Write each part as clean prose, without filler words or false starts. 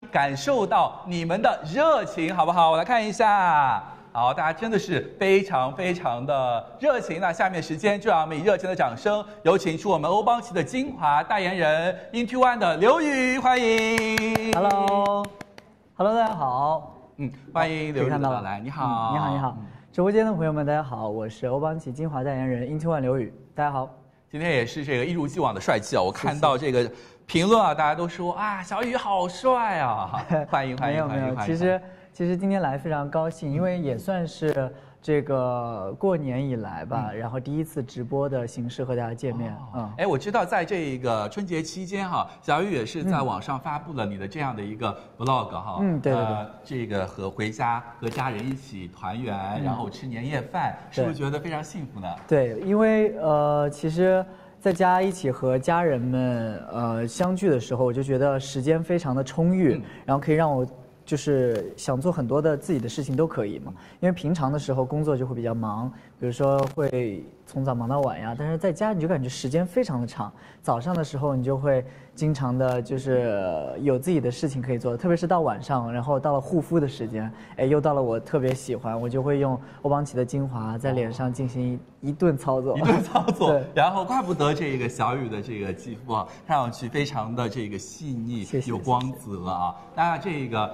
感受到你们的热情，好不好？我来看一下。好，大家真的是非常非常的热情。那下面时间就让我们以热情的掌声，有请出我们欧邦棋的精华代言人 Into One 的刘宇，欢迎。 Hello，大家好。 欢迎刘宇的到来。你好， 你好。直播间的朋友们，大家好，我是欧邦棋精华代言人 Into One 刘宇，大家好。 今天也是这个一如既往的帅气啊！我看到这个评论啊，大家都说啊，小宇好帅啊！欢迎。 没有，其实今天来非常高兴，因为也算是这个过年以来吧，然后第一次直播的形式和大家见面。 我知道在这个春节期间哈，小宇也是在网上发布了你的这样的一个 vlog 哈。 对。 这个回家和家人一起团圆，然后吃年夜饭，是不是觉得非常幸福呢？ 对，因为其实在家一起和家人们相聚的时候，我就觉得时间非常的充裕，然后可以让我就是想做很多的自己的事情都可以嘛。因为平常的时候工作就会比较忙，比如说会从早忙到晚呀，但是在家你就感觉时间非常的长。早上的时候你就会经常的就是有自己的事情可以做，特别是到晚上，然后到了护肤的时间，又到了我特别喜欢，我就会用欧邦棋的精华在脸上进行一顿操作。 对，然后怪不得这个小宇的这个肌肤啊，看上去非常的这个细腻，有光泽啊。那这个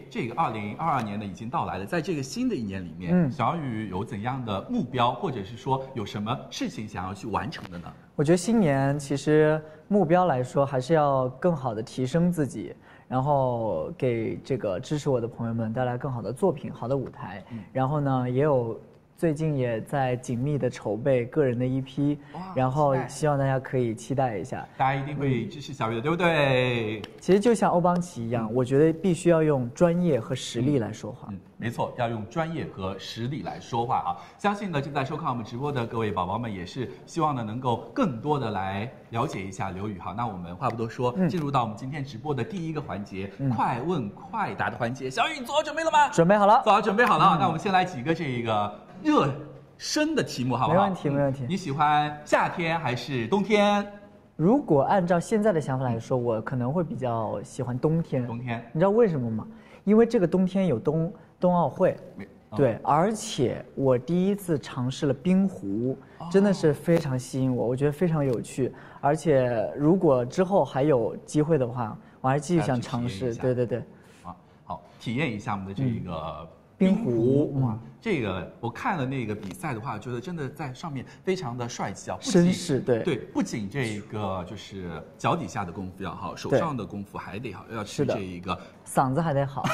2022年呢已经到来了，在这个新的一年里面，小宇有怎样的目标，或者是说有什么事情想要去完成的呢？ 我觉得新年其实目标来说，还是要更好的提升自己，然后给这个支持我的朋友们带来更好的作品、好的舞台。然后呢，最近也在紧密的筹备个人的EP，然后希望大家可以期待一下。 大家一定会支持小宇的，对不对？ 其实就像欧邦棋一样，我觉得必须要用专业和实力来说话。 没错，要用专业和实力来说话啊！相信呢，正在收看我们直播的各位宝宝们，也是希望呢能够更多的来了解一下刘宇哈。那我们话不多说，进入到我们今天直播的第一个环节，快问快答的环节。小宇，你做好准备了吗？ 准备好了。 做好准备好了。那我们先来几个这个热身的题目，好不好？ 没问题。 你喜欢夏天还是冬天？ 如果按照现在的想法来说，我可能会比较喜欢冬天。你知道为什么吗？因为这个冬天有冬奥会，对，而且我第一次尝试了冰壶，真的是非常吸引我，我觉得非常有趣。而且如果之后还有机会的话，我还继续想尝试。对。 好，体验一下我们的这个冰壶。 哇，这个我看了那个比赛的话，觉得真的在上面非常的帅气啊， 绅士。对， 不仅这个就是脚底下的功夫要好，手上的功夫还得好，要吃这一个嗓子还得好，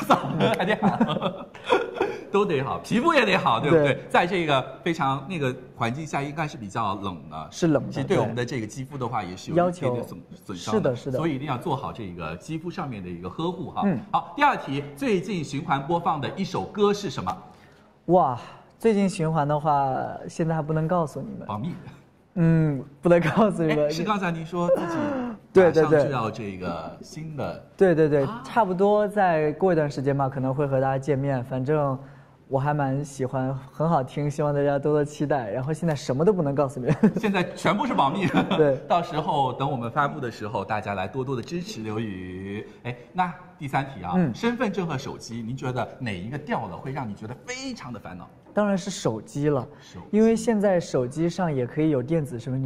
都得好，皮肤也得好，对不对？在这个非常那个环境下，应该是比较冷的， 是冷的。 其实对我们的这个肌肤的话，也是有一定的损伤的， 是的。 所以一定要做好这个肌肤上面的一个呵护哈。好，第二题，最近循环播放的一首歌是什么？ 哇，最近循环的话，现在还不能告诉你们， 保密。 不能告诉你们。 是刚才您说自己对就要这个新的。 对，差不多再过一段时间吧，可能会和大家见面。反正我还蛮喜欢，很好听，希望大家多多期待。然后现在什么都不能告诉你们， 现在全部是保密。 对， 到时候等我们发布的时候，大家来多多的支持刘宇。那第三题啊，身份证和手机，您觉得哪一个掉了会让你觉得非常的烦恼？ 当然是手机了，因为现在手机上也可以有电子身份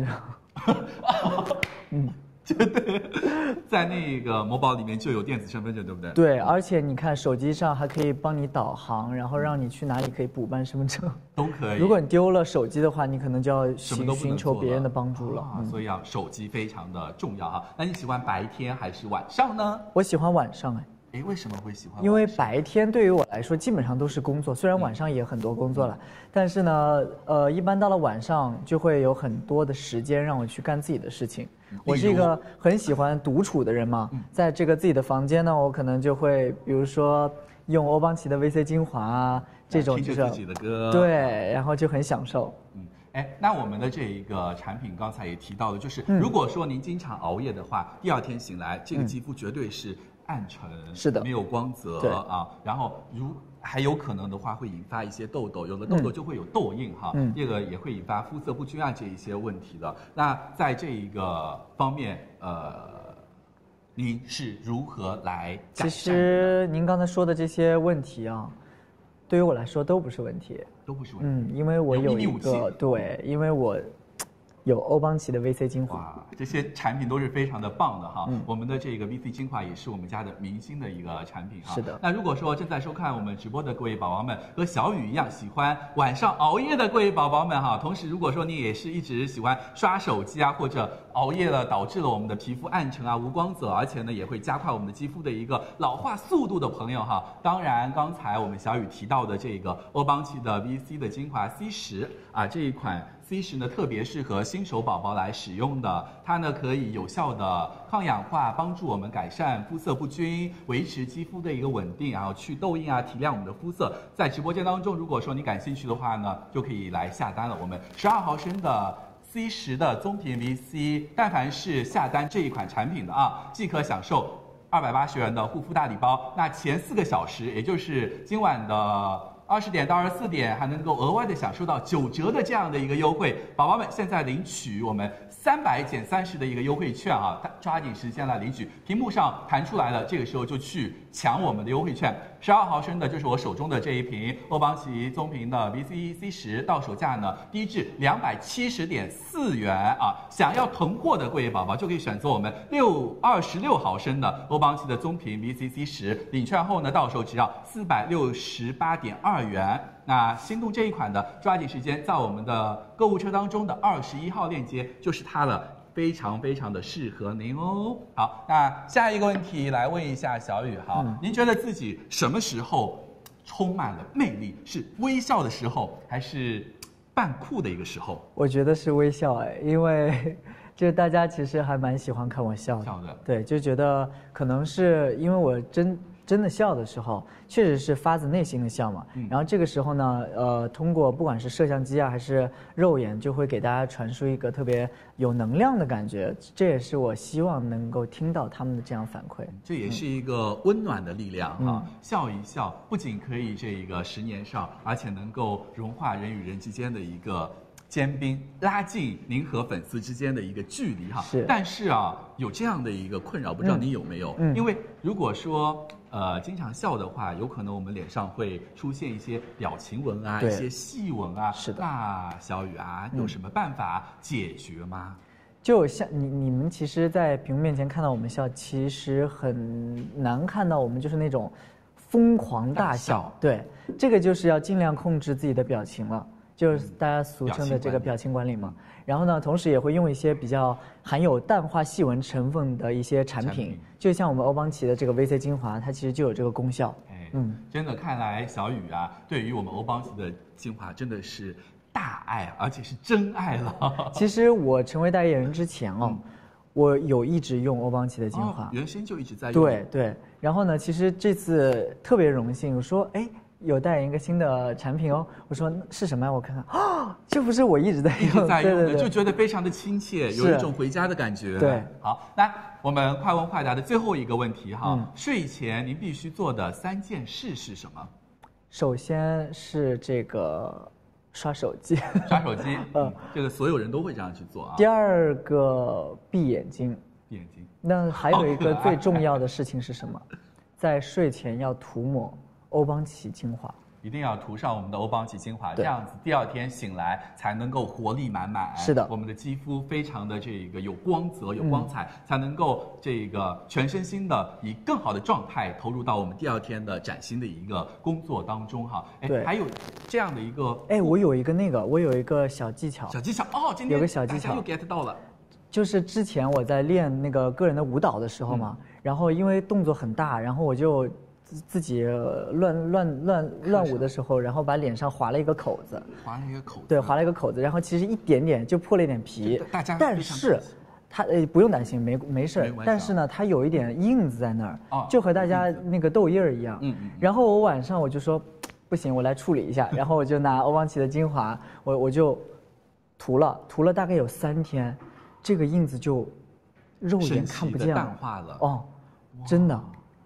证。 对，在那个某宝里面就有电子身份证，对不对？ 对，而且你看手机上还可以帮你导航，然后让你去哪里可以补办身份证， 都可以。 如果你丢了手机的话，你可能就要寻求别人的帮助了。 所以手机非常的重要哈。那你喜欢白天还是晚上呢？ 我喜欢晚上。 为什么会喜欢？ 因为白天对于我来说基本上都是工作，虽然晚上也很多工作了，但是呢，一般到了晚上就会有很多的时间让我去干自己的事情。我是一个很喜欢独处的人嘛，在这个自己的房间呢，我可能就会比如说用欧邦棋的 VC 精华啊，这种就是自己的歌， 对，然后就很享受。 那我们的这一个产品刚才也提到了，就是如果说您经常熬夜的话，第二天醒来，这个肌肤绝对是暗沉， 是的， 没有光泽啊，然后还有可能的话会引发一些痘痘，有了痘痘就会有痘印哈，这个也会引发肤色不均啊这一些问题的。那在这一个方面， 您是如何来其改善的？ 实您刚才说的这些问题啊，对于我来说都不是问题， 都不是问题。 因为我有秘密武器对，因为我有欧邦奇的 VC 精华。 哇，这些产品都是非常的棒的哈。我们的这个 VC 精华也是我们家的明星的一个产品哈。 是的。 那如果说正在收看我们直播的各位宝宝们，和小雨一样喜欢晚上熬夜的各位宝宝们哈，同时如果说你也是一直喜欢刷手机啊，或者熬夜了导致了我们的皮肤暗沉啊、无光泽，而且呢也会加快我们的肌肤的一个老化速度的朋友哈，当然刚才我们小雨提到的这个欧邦奇的 VC 的精华 C10啊，这一款C10呢特别适合新手宝宝来使用的，它呢可以有效的抗氧化，帮助我们改善肤色不均，维持肌肤的一个稳定，然后去痘印啊，提亮我们的肤色。在直播间当中，如果说你感兴趣的话呢，就可以来下单了。我们12毫升的C10的棕瓶 VC， 但凡是下单这一款产品的啊，即可享受280元的护肤大礼包。那前4个小时，也就是今晚的20点到24点，还能够额外的享受到9折的这样的一个优惠。宝宝们现在领取我们300减30的一个优惠券啊，抓紧时间来领取。屏幕上弹出来了，这个时候就去抢我们的优惠券。12毫升的就是我手中的这一瓶欧邦奇棕瓶的 VC C10，到手价呢低至270.4元啊！想要囤货的各位宝宝就可以选择我们26毫升的欧邦奇的棕瓶 VC C10，领券后呢到手只要468.2元。那心动这一款的，抓紧时间在我们的购物车当中的21号链接就是它了。非常非常的适合您哦。好，那下一个问题来问一下小雨哈，您觉得自己什么时候充满了魅力？是微笑的时候，还是扮酷的一个时候？ 我觉得是微笑因为就是大家其实还蛮喜欢看我笑的，对，就觉得可能是因为我真的笑的时候，确实是发自内心的笑嘛。然后这个时候呢，通过不管是摄像机啊还是肉眼，就会给大家传输一个特别有能量的感觉。这也是我希望能够听到他们的这样反馈。 这也是一个温暖的力量哈，笑一笑，不仅可以这个10年少，而且能够融化人与人之间的一个坚冰，拉近您和粉丝之间的一个距离哈。但是啊，有这样的一个困扰，不知道您有没有？因为如果说经常笑的话，有可能我们脸上会出现一些表情纹啊，一些细纹啊。 是的。 那小雨啊，有什么办法解决吗？ 就像你们其实，在屏幕面前看到我们笑，其实很难看到我们就是那种疯狂大笑。对，这个就是要尽量控制自己的表情了。就是大家俗称的这个表情管理嘛，然后呢，同时也会用一些比较含有淡化细纹成分的一些产品，就像我们欧邦奇的这个 VC 精华，它其实就有这个功效。 真的看来小雨啊，对于我们欧邦奇的精华真的是大爱，而且是真爱了。 其实我成为代言人之前我有一直用欧邦奇的精华， 原先就一直在用。 对，然后呢，其实这次特别荣幸，我说有代言一个新的产品哦，我说是什么呀？我看看，这不是我一直在用的，就觉得非常的亲切，有一种回家的感觉。 对， 好，那我们快问快答的最后一个问题哈，睡前您必须做的3件事是什么？ 首先是这个刷手机， 这个所有人都会这样去做啊。 第二个闭眼睛，那还有一个最重要的事情是什么？在睡前要涂抹欧邦奇精华， 一定要涂上我们的欧邦奇精华，这样子第2天醒来才能够活力满满。 是的， 我们的肌肤非常的这个有光泽、有光彩，才能够这个全身心的以更好的状态投入到我们第2天的崭新的一个工作当中哈。 对， 还有这样的一个， 我有一个小技巧。 今天有个小技巧又 get 到了。 就是之前我在练那个个人的舞蹈的时候嘛，然后因为动作很大，然后我就自己乱舞的时候，然后把脸上划了一个口子，对，划了一个口子，然后其实一点点就破了一点皮，但是它不用担心，没事，但是呢，它有一点印子在那儿，就和大家那个痘印儿一样。然后我晚上我就说，不行，我来处理一下，然后我就拿欧邦奇的精华，我就涂了大概有3天，这个印子就肉眼看不见了， 淡化了。 真的。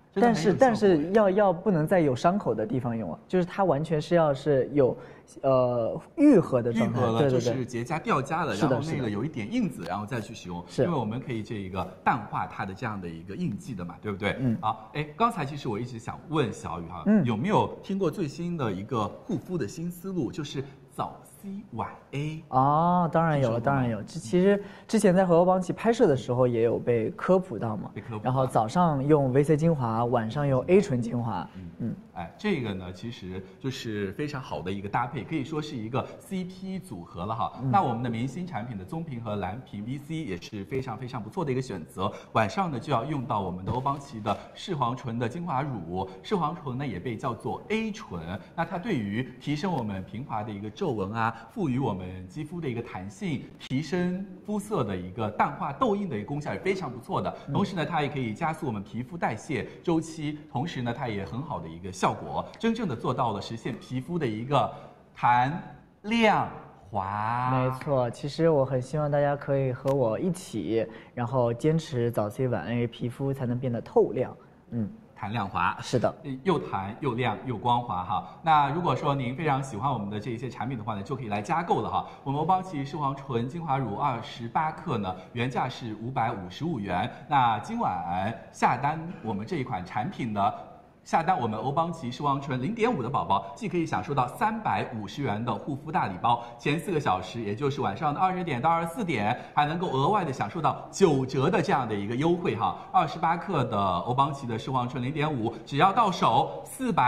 但是要不能在有伤口的地方用啊，就是它完全是要是有愈合的状态， 对，就是结痂掉痂了，然后那个有一点印子，然后再去使用， 是因为我们可以这个淡化它的这样的一个印记的嘛，对不对？好，刚才其实我一直想问小雨哈，有没有听过最新的一个护肤的新思路，就是早 C 晚 A 哦，当然有了，当然有。其实之前在和欧邦奇拍摄的时候也有被科普到嘛，然后早上用 VC 精华，晚上用 A 醇精华。 这个呢其实就是非常好的一个搭配，可以说是一个 CP 组合了哈。那我们的明星产品的棕瓶和蓝瓶 VC 也是非常非常不错的一个选择。晚上呢就要用到我们的欧邦奇的视黄醇的精华乳，视黄醇呢也被叫做 A 醇，那它对于提升我们平滑的一个皱纹啊，赋予我们肌肤的一个弹性，提升肤色的一个淡化痘印的一个功效也非常不错的。同时呢，它也可以加速我们皮肤代谢周期，同时呢，它也很好的一个效果，真正的做到了实现皮肤的一个弹亮滑。 没错，其实我很希望大家可以和我一起，然后坚持早 C 晚 A， 皮肤才能变得透亮。 弹亮滑， 是的， 又弹又亮又光滑哈。那如果说您非常喜欢我们的这些产品的话呢，就可以来加购了哈。我们欧邦奇视黄醇精华乳28克呢，原价是555元。那今晚下单我们这一款产品呢，下单我们欧邦奇视黄醇0.5的宝宝，既可以享受到350元的护肤大礼包，前4个小时，也就是晚上的20点到24点，还能够额外的享受到9折的这样的一个优惠哈。28克的欧邦奇的视黄醇0.5，只要到手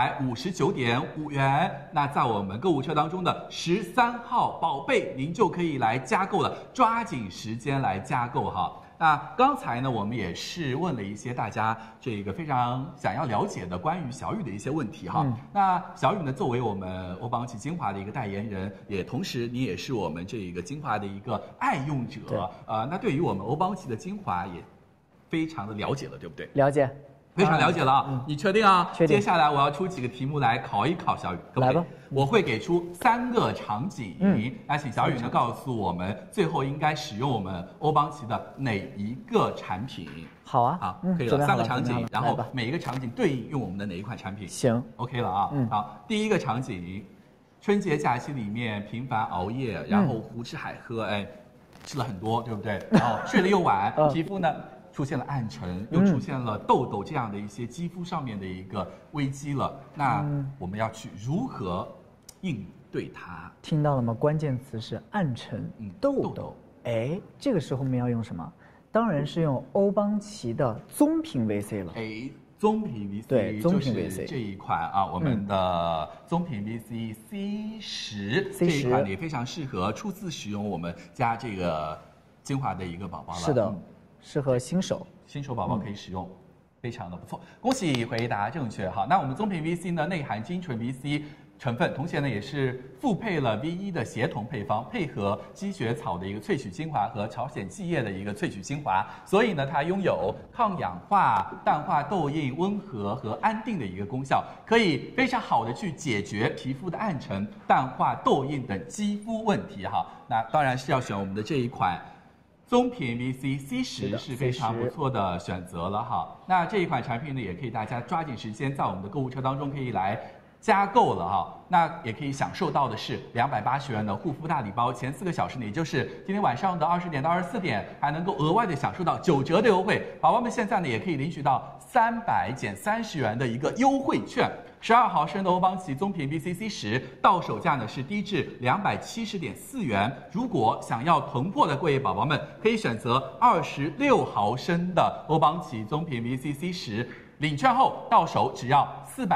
459.5元。那在我们购物车当中的13号宝贝，您就可以来加购了，抓紧时间来加购哈。那刚才呢，我们也是问了一些大家这个非常想要了解的关于小雨的一些问题哈。那小雨呢，作为我们欧邦奇精华的一个代言人，也同时你也是我们这个精华的一个爱用者，那对于我们欧邦奇的精华也非常的了解了，对不对？ 了解。 非常了解了啊，你确定啊？ 确定。 接下来我要出几个题目来考一考小雨，可不可以？ 来吧。 我会给出3个场景，那请小雨呢告诉我们最后应该使用我们欧邦奇的哪一个产品？ 好啊， 好，可以了，3个场景，然后每一个场景对应用我们的哪一款产品？ 行 ，OK 了啊。好，第一个场景，春节假期里面频繁熬夜，然后胡吃海喝，吃了很多，对不对？然后睡得又晚，皮肤呢？出现了暗沉，又出现了痘痘这样的一些肌肤上面的一个危机了，那我们要去如何应对它？ 听到了吗？关键词是暗沉、痘痘。这个时候我们要用什么？当然是用欧邦奇的棕瓶 VC 了。 棕瓶 VC， 对，棕瓶 VC 就是这一款啊，我们的棕瓶 VC C10，这一款也非常适合初次使用我们家这个精华的一个宝宝了。 是的。适合新手宝宝可以使用，非常的不错，恭喜回答正确哈。那我们棕瓶 VC 呢，内含精纯 VC 成分，同时呢也是复配了 V1的协同配方，配合积雪草的一个萃取精华和朝鲜蓟叶的一个萃取精华，所以呢它拥有抗氧化、淡化痘印、温和和安定的一个功效，可以非常好的去解决皮肤的暗沉、淡化痘印等肌肤问题哈。那当然是要选我们的这一款。棕瓶 VC C10是非常不错的选择了哈。那这一款产品呢，也可以大家抓紧时间在我们的购物车当中可以来加购了哈。那也可以享受到的是280元的护肤大礼包，前4个小时呢，也就是今天晚上的20点到24点，还能够额外的享受到9折的优惠。宝宝们现在呢，也可以领取到300减30元的一个优惠券。12毫升的欧邦奇棕瓶 VC C10到手价呢是低至270.4元。如果想要囤货的各位宝宝们，可以选择26毫升的欧邦奇棕瓶 VC C10，领券后到手只要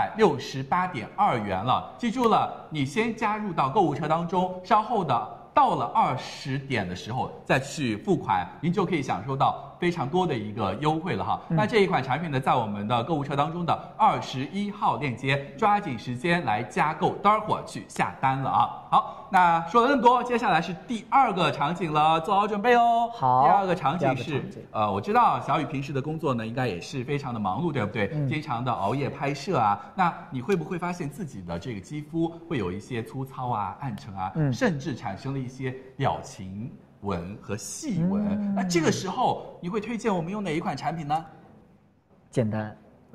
468.2元了。记住了，你先加入到购物车当中，稍后的到了20点的时候再去付款，您就可以享受到非常多的一个优惠了哈。那这一款产品呢，在我们的购物车当中的21号链接，抓紧时间来加购，待会儿去下单了啊。好，那说了那么多，接下来是第2个场景了，做好准备哦。 好， 第2个场景是我知道小雨平时的工作呢，应该也是非常的忙碌，对不对？经常的熬夜拍摄啊，那你会不会发现自己的这个肌肤会有一些粗糙啊、暗沉啊，甚至产生了一些表情纹和细纹？那这个时候你会推荐我们用哪一款产品呢？ 简单，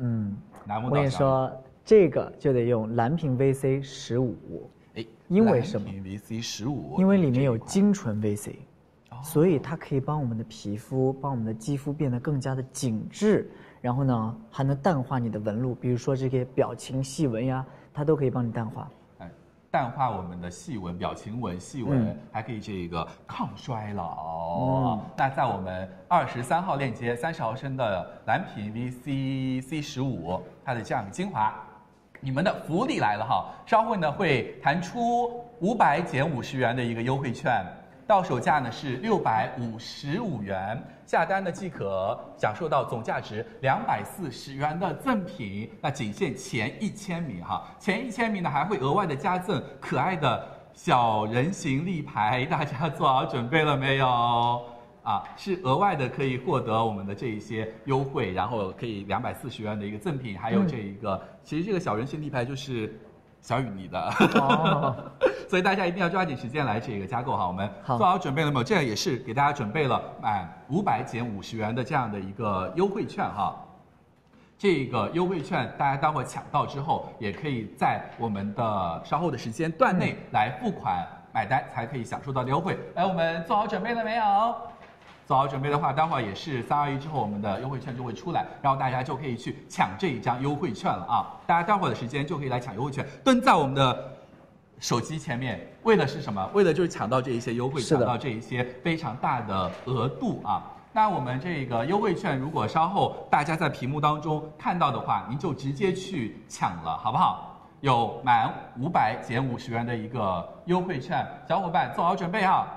我跟你说，这个就得用蓝屏 VC15。因为什么？ 蓝屏 VC15， 因为里面有精纯 VC，所以它可以帮我们的皮肤、帮我们的肌肤变得更加的紧致，然后呢，还能淡化你的纹路，比如说这些表情细纹呀，它都可以帮你淡化。 淡化我们的细纹、表情纹、细纹，还可以这个抗衰老。那在我们23号链接30毫升的蓝屏 VC15，它的这样的精华，你们的福利来了哈！稍后呢会弹出500减50元的一个优惠券，到手价呢是655元，下单呢即可享受到总价值240元的赠品，那仅限前1000名哈，前1000名呢还会额外的加赠可爱的小人形立牌，大家做好准备了没有？是额外的可以获得我们的这一些优惠，然后可以240元的一个赠品，还有这一个，其实这个小人形立牌就是小雨你的，所以大家一定要抓紧时间来这个加购哈。我们做好准备了没有？这样也是给大家准备了满500减50元的这样的一个优惠券哈。这个优惠券大家待会抢到之后，也可以在我们的稍后的时间段内来付款买单，才可以享受到的优惠。来，我们做好准备了没有？做好准备的话，待会儿也是321之后，我们的优惠券就会出来，然后大家就可以去抢这一张优惠券了啊！大家待会儿的时间就可以来抢优惠券，蹲在我们的手机前面，为的是什么？为的就是抢到这一些优惠，抢到这一些非常大的额度啊！那我们这个优惠券，如果稍后大家在屏幕当中看到的话，您就直接去抢了，好不好？有满500减50元的一个优惠券，小伙伴做好准备哈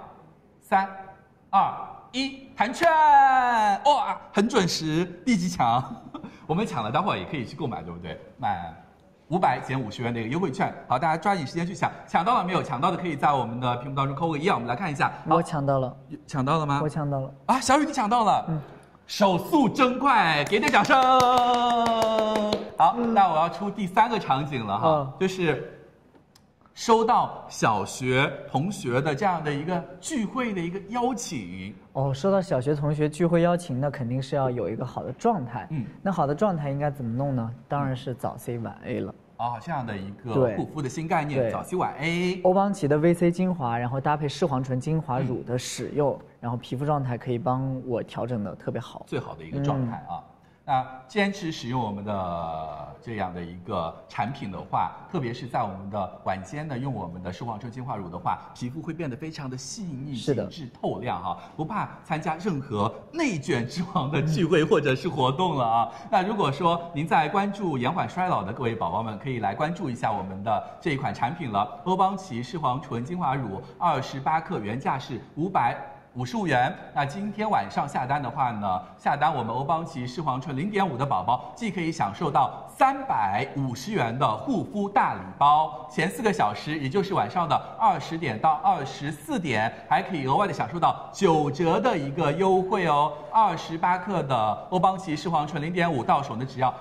！3、2、1，弹券！哇，很准时，立即抢！我们抢了，待会儿也可以去购买，对不对？满500减50元的一个优惠券，好，大家抓紧时间去抢，抢到了没有？抢到的可以在我们的屏幕当中扣个1啊，我们来看一下。 我抢到了， 抢到了吗？ 我抢到了啊，小雨你抢到了，手速真快，给点掌声。好，那我要出第3个场景了哈，就是收到小学同学的这样的一个聚会的一个邀请。 收到小学同学聚会邀请，那肯定是要有一个好的状态。那好的状态应该怎么弄呢？当然是早 C 晚 A 了。这样的一个护肤的新概念，早 C 晚 A。欧邦琪的 VC 精华，然后搭配视黄醇精华乳的使用，然后皮肤状态可以帮我调整的特别好， 最好的一个状态啊。那坚持使用我们的这样的一个产品的话，特别是在我们的晚间呢，用我们的视黄醇精华乳的话，皮肤会变得非常的细腻、紧致、透亮哈，不怕参加任何内卷之王的聚会或者是活动了啊。那如果说您在关注延缓衰老的各位宝宝们，可以来关注一下我们的这一款产品了，欧邦琪视黄醇精华乳28克，原价是555元。那今天晚上下单的话呢，下单我们欧邦琪视黄醇0.5的宝宝，既可以享受到350元的护肤大礼包，前4个小时，也就是晚上的20点到24点，还可以额外的享受到9折的一个优惠哦。28克的欧邦琪视黄醇0.5到手呢只要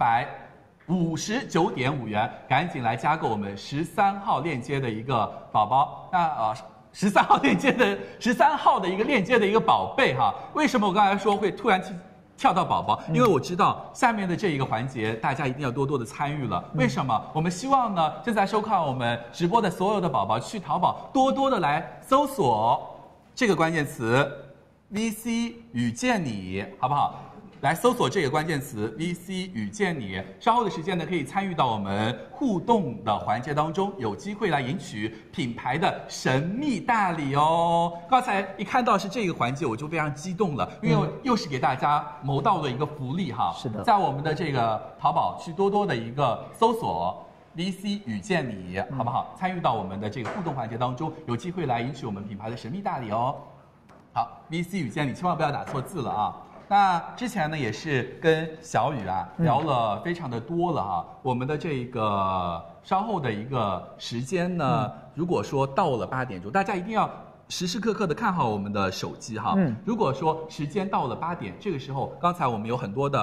459.5元，赶紧来加购我们13号链接的一个宝宝。那13号链接的13号的一个链接的一个宝贝哈，为什么我刚才说会突然跳到宝宝？因为我知道下面的这一个环节大家一定要多多的参与了。为什么？我们希望呢正在收看我们直播的所有的宝宝去淘宝多多的来搜索这个关键词 VC 遇见你，好不好？来搜索这个关键词 VC 遇见你，稍后的时间呢可以参与到我们互动的环节当中，有机会来赢取品牌的神秘大礼哦。刚才一看到是这个环节，我就非常激动了，因为又是给大家谋到了一个福利哈。 是的， 在我们的这个淘宝去多多的一个搜索 VC 遇见你，好不好？参与到我们的这个互动环节当中，有机会来赢取我们品牌的神秘大礼哦。好 ，VC 遇见你，千万不要打错字了啊。那之前呢也是跟小雨聊了非常的多了哈，我们的这个稍后的一个时间呢，如果说到了8点钟，大家一定要时时刻刻的看好我们的手机哈。如果说时间到了8点，这个时候刚才我们有很多的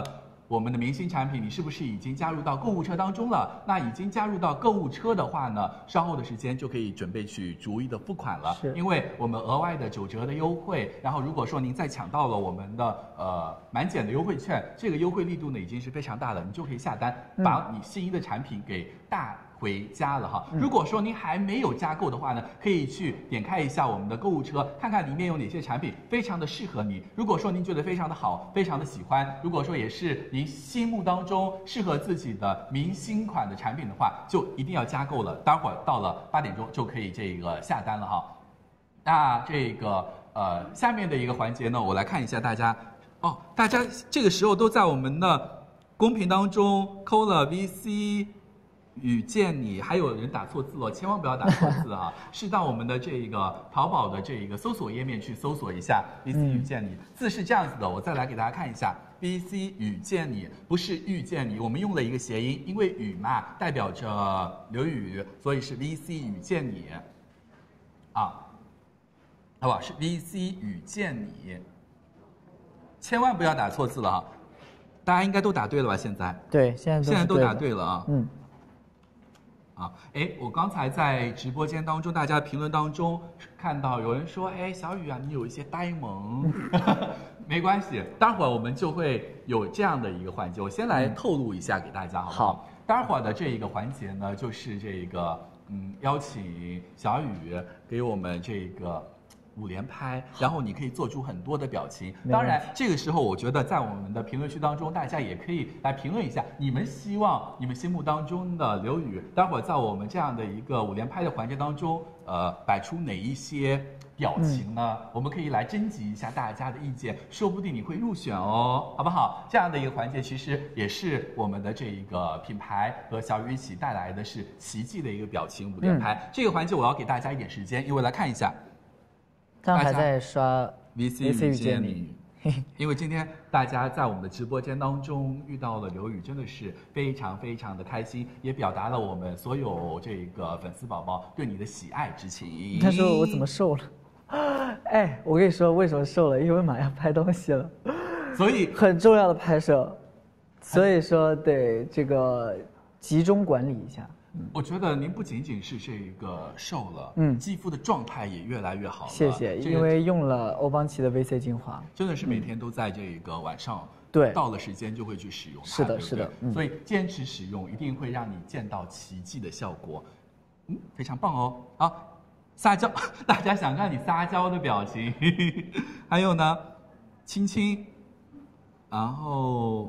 我们的明星产品，你是不是已经加入到购物车当中了？那已经加入到购物车的话呢，稍后的时间就可以准备去逐一的付款了。因为我们额外的9折的优惠，然后如果说您再抢到了我们的满减的优惠券，这个优惠力度呢已经是非常大了，你就可以下单，把你心仪的产品给带回家了哈。如果说您还没有加购的话呢，可以去点开一下我们的购物车，看看里面有哪些产品非常的适合你。如果说您觉得非常的好，非常的喜欢，如果说也是您心目当中适合自己的明星款的产品的话，就一定要加购了。待会儿到了8点钟就可以这个下单了哈。那这个下面的一个环节呢，我来看一下大家哦，大家这个时候都在我们的公屏当中扣了 VC。遇见你，还有人打错字了，千万不要打错字啊！是到我们的这个淘宝的这个搜索页面去搜索一下 VC 遇见你，字是这样子的，我再来给大家看一下 VC 遇见你，不是遇见你，我们用了一个谐音，因为雨嘛代表着刘雨，所以是 VC 遇见你，啊，好吧，是 VC 遇见你，千万不要打错字了哈！大家应该都答对了吧？现在对，现在都答对了啊！啊，哎，我刚才在直播间当中，大家评论当中看到有人说，哎，小雨啊，你有一些呆萌，没关系，待会儿我们就会有这样的一个环节，我先来透露一下给大家，好不好？好，待会儿的这一个环节呢，就是这个，邀请小雨给我们这个5连拍，然后你可以做出很多的表情。当然，这个时候我觉得在我们的评论区当中，大家也可以来评论一下，你们希望你们心目当中的刘宇，待会儿在我们这样的一个5连拍的环节当中，摆出哪一些表情呢？我们可以来征集一下大家的意见，说不定你会入选哦，好不好？这样的一个环节其实也是我们的这一个品牌和小雨一起带来的是奇迹的一个表情5连拍。这个环节我要给大家一点时间，因为来看一下。 刚还在刷 VC 遇见你，因为今天大家在我们的直播间当中遇到了刘宇，真的是非常非常的开心，也表达了我们所有这个粉丝宝宝对你的喜爱之情。 他说我怎么瘦了？哎，我跟你说为什么瘦了？因为马上拍东西了， 所以很重要的拍摄，所以说得这个集中管理一下。 我觉得您不仅仅是这个瘦了，肌肤的状态也越来越好了。 谢谢，因为用了欧邦奇的 VC 精华， 真的是每天都在这个晚上，到了时间就会去使用它。 是的，是的， 所以坚持使用一定会让你见到奇迹的效果，非常棒哦。好，撒娇，大家想看你撒娇的表情，还有呢，亲亲，然后。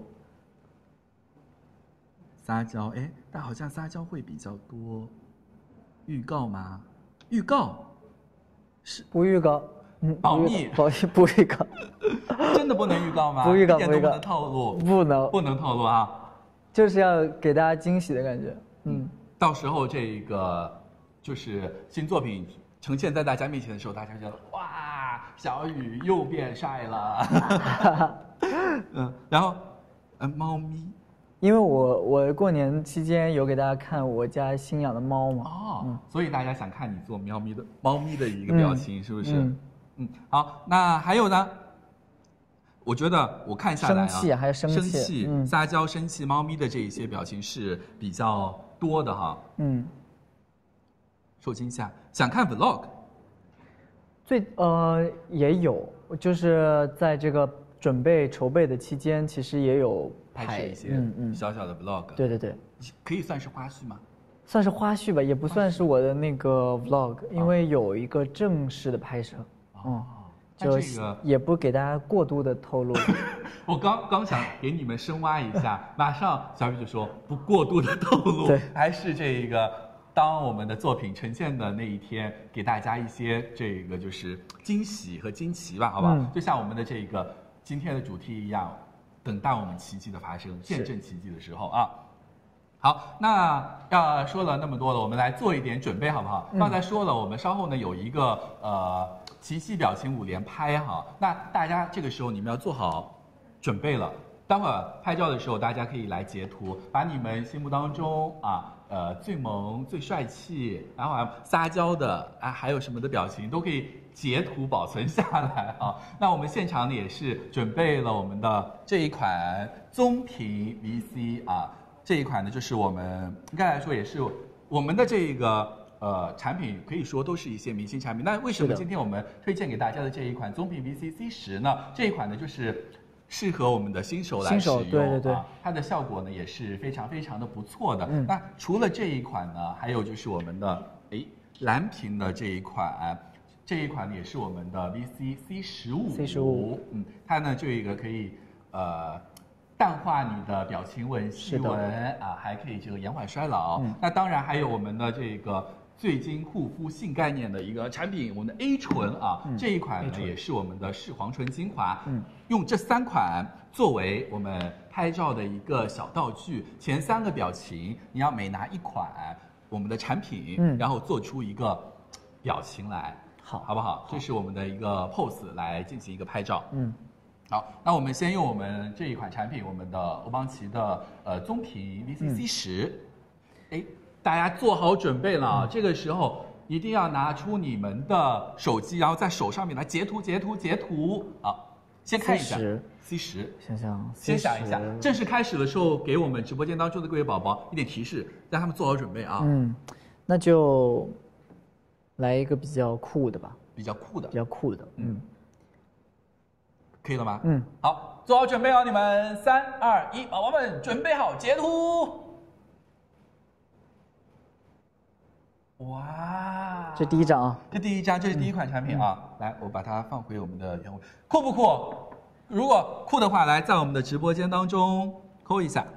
撒娇，哎，但好像撒娇会比较多。预告吗？预告是不预告， 保密， 不预告， 真的不能预告吗？ 不预告， 一点都不能透露，不能透露啊！ 就是要给大家惊喜的感觉。 到时候这个就是新作品呈现在大家面前的时候，大家觉得哇，小雨又变帅了。然后猫咪。 因为我过年期间有给大家看我家新养的猫嘛，所以大家想看你做猫咪的一个表情，是不是？好，那还有呢？我觉得我看下来生气还是生气， 撒娇、生气，猫咪的这一些表情是比较多的哈。受惊吓，想看 vlog， 也有，就是在这个准备筹备的期间，其实也有。 拍摄一些小小的 vlog， 对对对， 可以算是花絮吗？ 算是花絮吧，也不算是我的那个 vlog，因为有一个正式的拍摄，就也不给大家过度的透露。 我刚想给你们深挖一下，马上小雨就说不过度的透露，还是这个当我们的作品呈现的那一天，给大家一些这个就是惊喜和惊奇吧，好不好？就像我们的这个今天的主题一样。等待我们奇迹的发生，见证奇迹的时候啊！好，那说了那么多了，我们来做一点准备，好不好？刚才说了，我们稍后呢有一个奇迹表情5连拍哈，那大家这个时候你们要做好准备了。待会儿拍照的时候，大家可以来截图，把你们心目当中最萌、最帅气，然后撒娇的还有什么的表情都可以截图保存下来啊。那我们现场呢也是准备了我们的这一款棕瓶 VC 啊，这一款呢就是我们应该来说也是我们的这个产品，可以说都是一些明星产品。那为什么今天我们推荐给大家的这一款棕瓶 VC C10呢？这一款呢就是适合我们的新手来使用， 对， 它的效果呢也是非常的不错的。那除了这一款呢，还有就是我们的蓝瓶的这一款。这一款呢也是我们的 VC C15，它呢这个可以淡化你的表情纹、细纹啊，还可以这个延缓衰老。那当然还有我们的这个最精护肤新概念的一个产品，我们的 A 醇啊，这一款呢也是我们的视黄醇精华。用这3款作为我们拍照的一个小道具，前3个表情你要每拿一款我们的产品，然后做出一个表情来。好不好？这是我们的一个 pose 来进行一个拍照。好，那我们先用我们这一款产品，我们的欧邦奇的棕瓶 VC C10。大家做好准备了啊！这个时候一定要拿出你们的手机，然后在手上面来截图。好，先看一下 C10，先想一下。正式开始的时候，给我们直播间当中的各位宝宝一点提示，让他们做好准备啊。 那就。来一个比较酷的吧， 比较酷的，可以了吗？好，做好准备哦，你们3、2、1，宝宝们准备好截图。哇， 这第一张啊， 这是第一款产品啊。来，我把它放回我们的原位，酷不酷？如果酷的话，来在我们的直播间当中扣一下。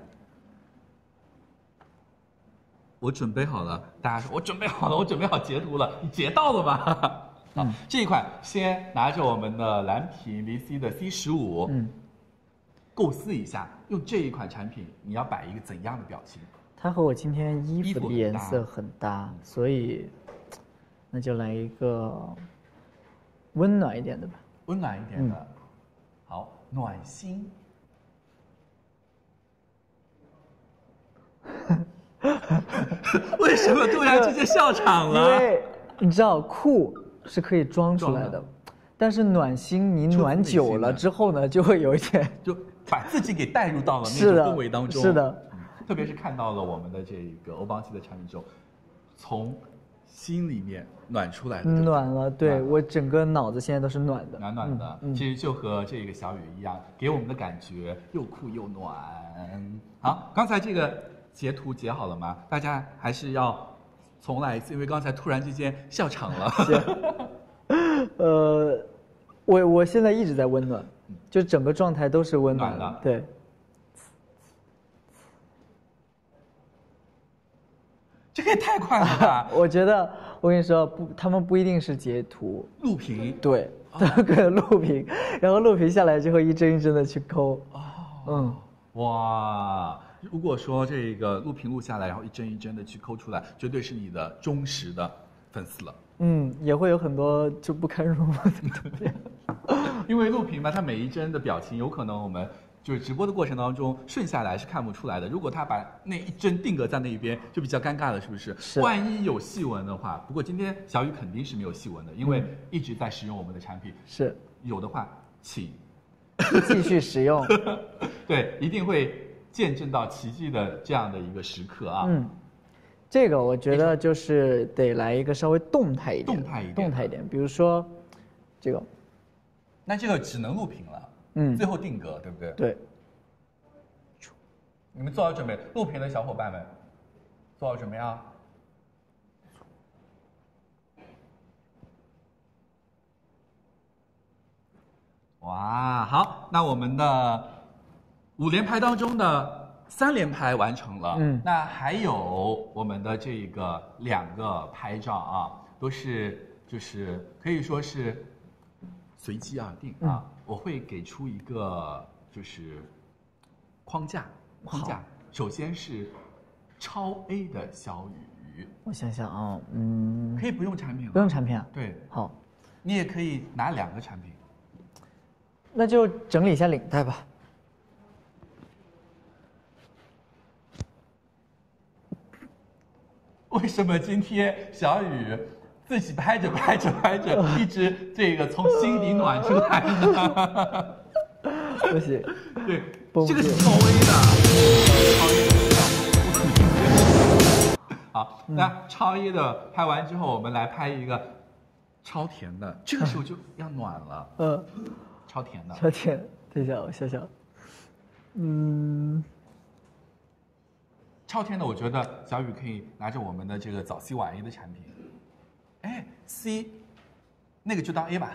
我准备好了，大家说我准备好了，我准备好截图了，你截到了吗？好，这一款先拿着我们的蓝瓶 VC 的 C15，构思一下，用这一款产品你要摆一个怎样的表情？ 它和我今天衣服的颜色很搭，所以那就来一个温暖一点的吧。 温暖一点的，好，暖心。为什么突然之间笑场了？ 因为你知道酷是可以装出来的，但是暖心你暖久了之后呢，就会有一点就把自己给带入到了那种氛围当中。 是的， 特别是看到了我们的这个欧邦奇的产品之后，从心里面暖出来的。 暖了，对，我整个脑子现在都是暖的， 暖的。其实就和这个小雨一样，给我们的感觉又酷又暖。好，刚才这个。截图截好了吗？大家还是要重来一次，因为刚才突然之间笑场了。 我现在一直在温暖，就整个状态都是温暖的。对。 这个也太快了吧！ 我觉得，我跟你说，他们不一定是截图， 录屏。 对，他们可能录屏，然后录屏下来之后一帧一帧的去抠。 哇！如果说这个录屏录下来，然后一帧一帧的去抠出来，绝对是你的忠实的粉丝了。 也会有很多就不堪入目的图片。 因为录屏嘛，它每一帧的表情，有可能我们就是直播的过程当中顺下来是看不出来的。如果他把那一帧定格在那一边，就比较尴尬了，是不是？ 是。 万一有细纹的话，不过今天小雨肯定是没有细纹的，因为一直在使用我们的产品。 是。 有的话，请继续使用。 对，一定会。见证到奇迹的这样的一个时刻啊！ 这个我觉得就是得来一个稍微动态一点，动态一点，比如说这个， 那这个只能录屏了，最后定格，对不对？ 对。 你们做好准备，录屏的小伙伴们，做好准备啊！哇，好，那我们的。5连拍当中的3连拍完成了，那还有我们的这个2个拍照啊，都是就是可以说是随机而定啊。我会给出一个就是框架，首先是超 A 的小雨， 我想想啊， 可以不用产品了， 不用产品啊， 对， 好， 你也可以拿2个产品， 那就整理一下领带吧。 为什么今天小雨自己拍着，一直这个从心底暖出来的。 不行， 对，这个是超 A 的，好，那超 A 的拍完之后，我们来拍一个超甜的，这个时候就要暖了。超甜的。 超甜，等一下我想想， 超甜的，我觉得小雨可以拿着我们的这个早 C 晚 A 的产品，哎 C， 那个就当 A 吧。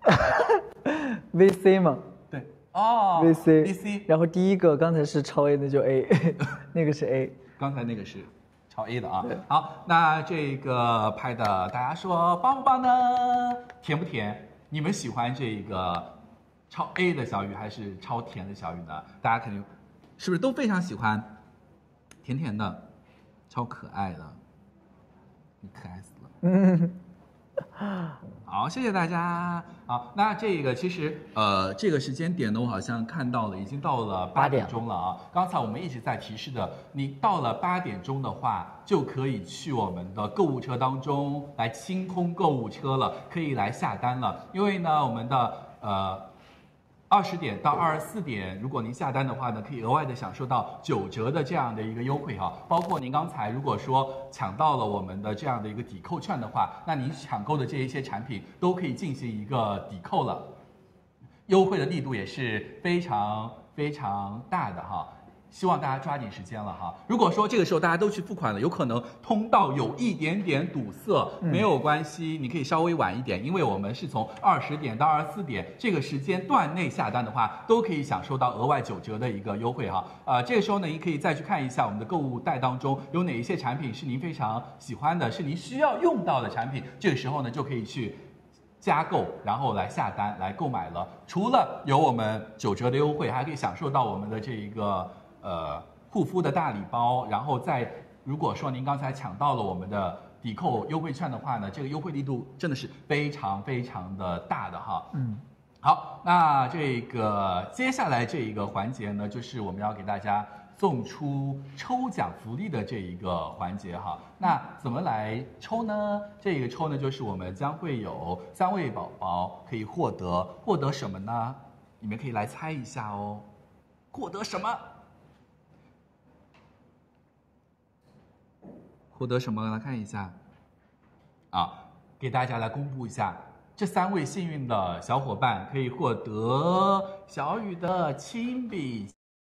VC 嘛。 对，哦 VC，然后第一个刚才是超 A，那就 A， 那个是 A， 刚才那个是超 A 的啊。好，那这个拍的大家说棒不棒呢？甜不甜？你们喜欢这个超 A 的小雨还是超甜的小雨呢？大家肯定是不是都非常喜欢甜甜的，超可爱的，你可爱死了。好，谢谢大家。好，那这个其实这个时间点呢，我好像看到了，已经到了8点钟了啊。刚才我们一直在提示的，你到了8点钟的话，就可以去我们的购物车当中来清空购物车了，可以来下单了。因为呢，我们的20点到24点，如果您下单的话呢，可以额外的享受到9折的这样的一个优惠哈。包括您刚才如果说抢到了我们的这样的一个抵扣券的话，那您抢购的这一些产品都可以进行一个抵扣了，优惠的力度也是非常非常大的哈。希望大家抓紧时间了哈。如果说这个时候大家都去付款了，有可能通道有一点点堵塞，没有关系，你可以稍微晚一点，因为我们是从20点到24点这个时间段内下单的话，都可以享受到额外9折的一个优惠哈。这个时候呢，您可以再去看一下我们的购物袋当中有哪一些产品是您非常喜欢的，是您需要用到的产品，这个时候呢就可以去加购，然后来下单来购买了。除了有我们9折的优惠，还可以享受到我们的这一个护肤的大礼包，然后再如果说您刚才抢到了我们的抵扣优惠券的话呢，这个优惠力度真的是非常非常的大的哈。好，那这个接下来这一个环节呢，就是我们要给大家送出抽奖福利的这一个环节哈。那怎么来抽呢？这个抽呢，就是我们将会有3位宝宝可以获得什么呢？你们可以来猜一下哦，获得什么？获得什么？来看一下，给大家来公布一下，这3位幸运的小伙伴可以获得小雨的亲笔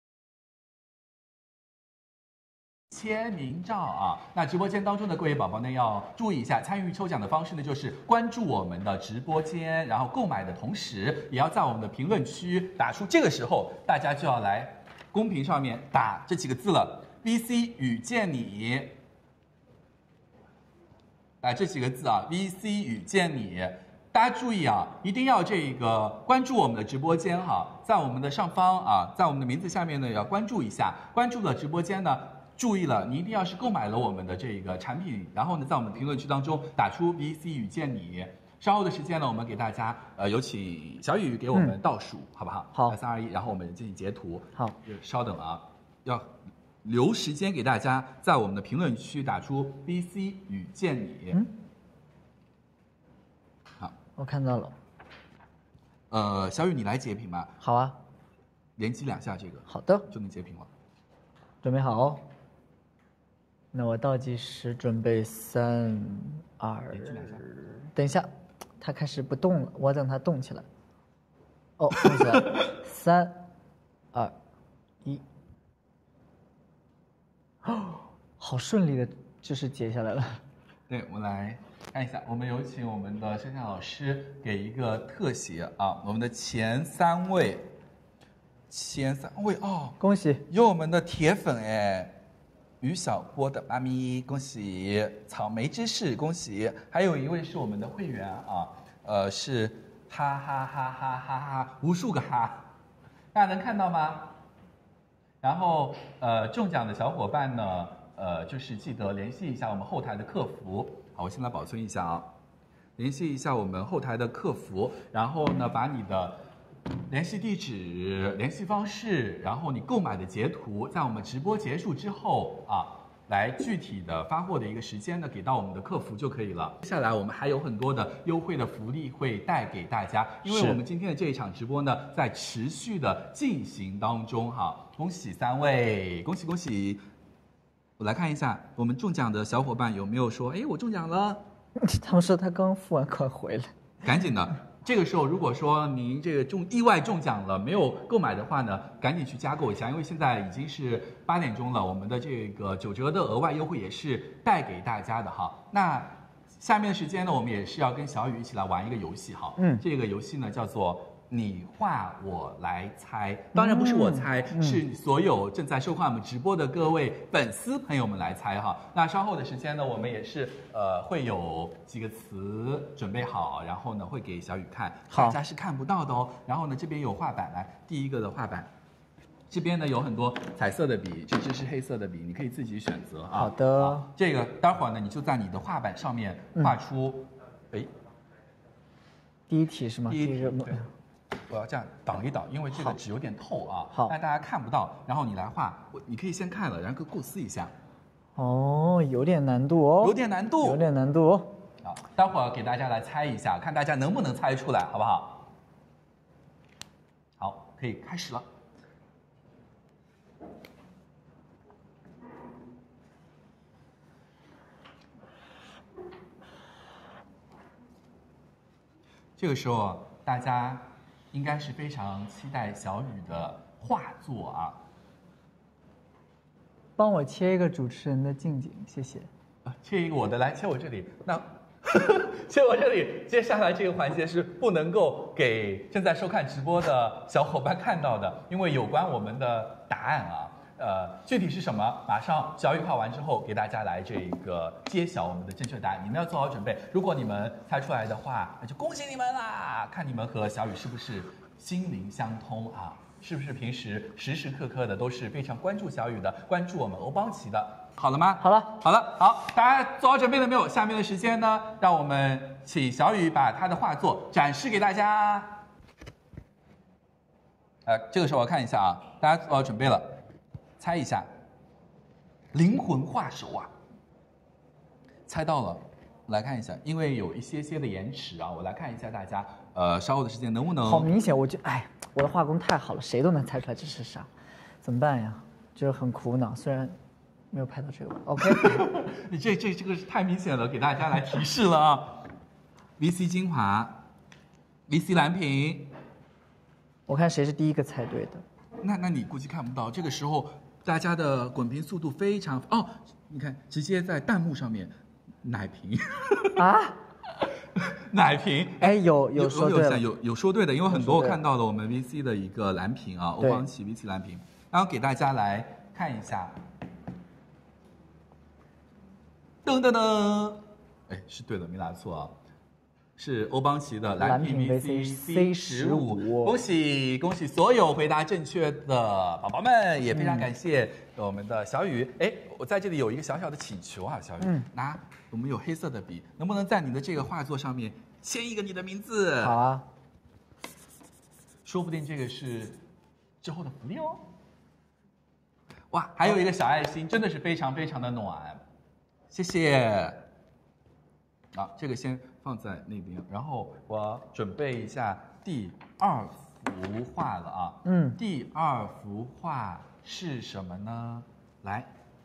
签名照啊。那直播间当中的各位宝宝呢，要注意一下，参与抽奖的方式呢，就是关注我们的直播间，然后购买的同时，也要在我们的评论区打出，这个时候大家就要来公屏上面打这几个字了 ：VC 遇见你。这几个字啊 ，VC 遇见你，大家注意啊，一定要这个关注我们的直播间哈，在我们的上方啊，在我们的名字下面呢，也要关注一下。关注了直播间呢，注意了，你一定要是购买了我们的这个产品，然后呢，在我们的评论区当中打出 VC 遇见你。稍后的时间呢，我们给大家有请小雨给我们倒数，好不好？ 好 ，3、2、1，然后我们进行截图。 好， 稍等啊，要留时间给大家在我们的评论区打出 VC 遇见你。好， 我看到了。 小雨你来截屏吧。 好啊， 连击2下这个。 好的， 就能截屏了。 准备好哦。那我倒计时准备3、2。等一下，它开始不动了，我等它动起来。哦，动起来了。3、2、1。好顺利的，就是截下来了。 对，我们来看一下，我们有请我们的摄像老师给一个特写啊，我们的前3位哦， 恭喜， 有我们的铁粉哎，于小波的妈咪，恭喜，草莓芝士，恭喜，还有一位是我们的会员啊，是哈哈哈哈哈哈，无数个哈，大家能看到吗？然后中奖的小伙伴呢，就是记得联系一下我们后台的客服。好，我先来保存一下啊，联系一下我们后台的客服，然后呢，把你的联系地址、联系方式，然后你购买的截图，在我们直播结束之后啊， 来具体的发货的一个时间呢，给到我们的客服就可以了。接下来我们还有很多的优惠的福利会带给大家，因为我们今天的这一场直播呢，在持续的进行当中哈。恭喜3位，恭喜恭喜！我来看一下我们中奖的小伙伴有没有说，哎，我中奖了。 他们说他刚付完款回来，赶紧的。这个时候，如果说您这个意外中奖了，没有购买的话呢，赶紧去加购一下，因为现在已经是8点钟了，我们的这个9折的额外优惠也是带给大家的哈。那下面的时间呢，我们也是要跟小雨一起来玩一个游戏哈。这个游戏呢叫做你画我来猜，当然不是我猜，是所有正在收看我们直播的各位粉丝朋友们来猜哈。那稍后的时间呢，我们也是会有几个词准备好，然后呢会给小雨看，大家是看不到的哦。然后呢这边有画板，来第一个的画板，这边呢有很多彩色的笔，这支是黑色的笔，你可以自己选择啊。 好的， 这个待会儿呢你就在你的画板上面画出， 第一题是吗？ 第一题对。我要这样挡一挡，因为这个纸有点透啊，但大家看不到。然后你来画，你可以先看了，然后构思一下。 哦，有点难度哦， 有点难度， 有点难度哦。 好，待会儿给大家来猜一下，看大家能不能猜出来，好不好？好，可以开始了。这个时候大家应该是非常期待小雨的画作啊！ 帮我切一个主持人的近景，谢谢。 切一个我的，来切我这里。那切我这里。接下来这个环节是不能够给正在收看直播的小伙伴看到的，因为有关我们的答案啊。具体是什么？马上小雨画完之后，给大家来这个揭晓我们的正确答案。你们要做好准备。如果你们猜出来的话，那就恭喜你们啦！看你们和小雨是不是心灵相通啊？是不是平时时时刻刻的都是非常关注小雨的，关注我们欧邦奇的？好了吗？ 好了， 好了，好，大家做好准备了没有？下面的时间呢，让我们请小雨把他的画作展示给大家。这个时候我看一下啊，大家做好准备了。猜一下，灵魂画手啊！猜到了，来看一下，因为有一些的延迟啊，我来看一下大家，稍后的时间能不能？ 好明显，我的画工太好了，谁都能猜出来这是啥，怎么办呀？就是很苦恼，虽然没有拍到这个 ，OK 你这个太明显了，给大家来提示了啊 ！VC 精华 ，VC 蓝屏， 我看谁是第一个猜对的。 那你估计看不到，这个时候。大家的滚屏速度非常哦，你看，直接在弹幕上面，奶瓶啊， 奶瓶， 有说对了， 有说对的，因为很多我看到了我们 VC 的一个蓝屏啊，欧邦奇 VC 蓝屏，然后给大家来看一下，噔噔噔，是对的，没拿错啊。是欧邦奇的蓝屏 VC C15，恭喜恭喜所有回答正确的宝宝们，也非常感谢我们的小雨。我在这里有一个小小的请求啊，小雨，拿我们有黑色的笔，能不能在你的这个画作上面签一个你的名字？ 好啊， 说不定这个是之后的福利哦。哇，还有一个小爱心，真的是非常非常的暖，谢谢。好，这个先放在那边，然后我准备一下第2幅画了啊。第2幅画是什么呢？来，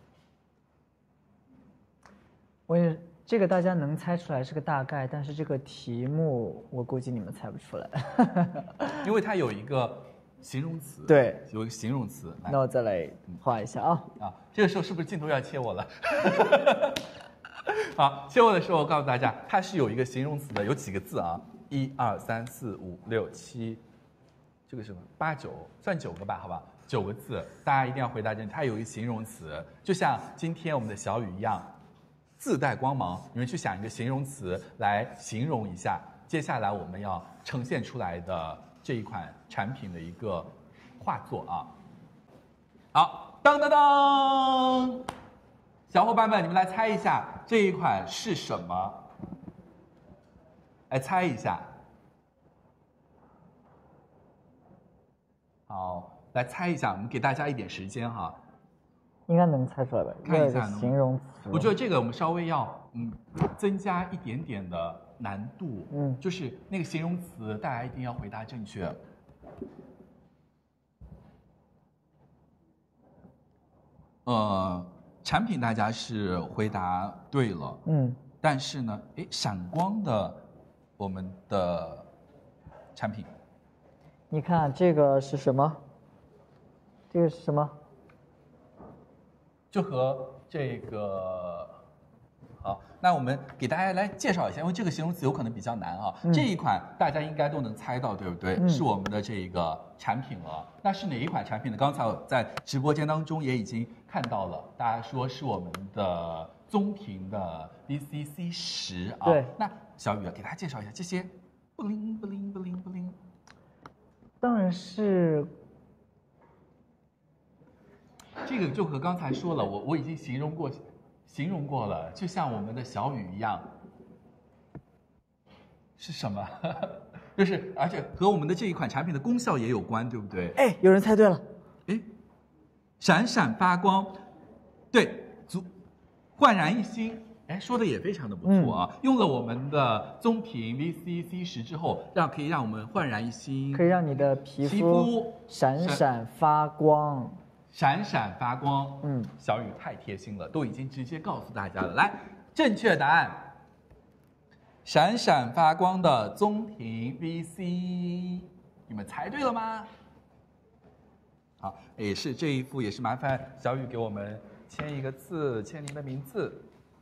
这个大家能猜出来是个大概，但是这个题目我估计你们猜不出来， 因为它有一个形容词。 对， 有一个形容词。 那我再来画一下啊。 这个时候是不是镜头要切我了？好，切我的时候我告诉大家，它是有一个形容词的，有几个字啊？1、2、3、4、5、6、7，这个什么8、9，算9个吧，好吧，9个字，大家一定要回答正确。它有一个形容词，就像今天我们的小雨一样，自带光芒。你们去想一个形容词来形容一下，接下来我们要呈现出来的这一款产品的一个画作啊。好，当当当。小伙伴们，你们来猜一下这一款是什么？来猜一下。好，来猜一下，我们给大家一点时间哈。 应该能猜出来吧？ 看一下形容词。 我觉得这个我们稍微要增加一点点的难度，就是那个形容词大家一定要回答正确。产品大家是回答对了，但是呢，闪光的我们的产品， 你看这个是什么？这个是什么？ 就和这个，好，那我们给大家来介绍一下，因为这个形容词有可能比较难啊。这一款大家应该都能猜到，对不对？是我们的这个产品了。那是哪一款产品呢？刚才我在直播间当中也已经看到了，大家说是我们的棕屏的 VCC10啊。 对。 那小雨给大家介绍一下这些，不灵不灵不灵不灵。 当然是。 这个就和刚才说了，我已经形容过了，就像我们的小雨一样，是什么？就是而且和我们的这一款产品的功效也有关，对不对？ 哎，有人猜对了， 闪闪发光，对，焕然一新，说的也非常的不错啊。用了我们的棕屏 VCC10之后，可以让我们焕然一新， 可以让你的皮肤闪闪发光。 闪闪发光，小雨太贴心了，都已经直接告诉大家了。来，正确答案，闪闪发光的棕屏 VC， 你们猜对了吗？好，也是这一幅，也是麻烦小雨给我们签一个字，签您的名字。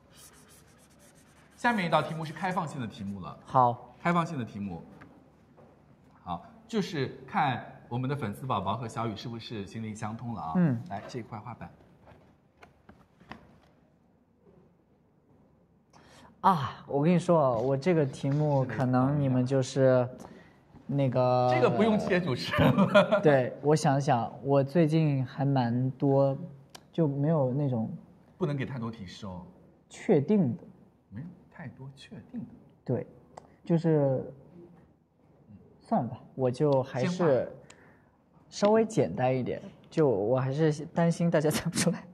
下面一道题目是开放性的题目了。 好， 开放性的题目，好，就是看我们的粉丝宝宝和小雨是不是心灵相通了啊？来这块画板。 啊，我跟你说，我这个题目可能你们就是那个。 这个不用切主持人了。 对，我想想，我最近还蛮多，就没有那种。 不能给太多提示哦。 确定的。 没有太多确定的。 对，就是。算了吧，我就还是。稍微简单一点，就我还是担心大家猜不出来。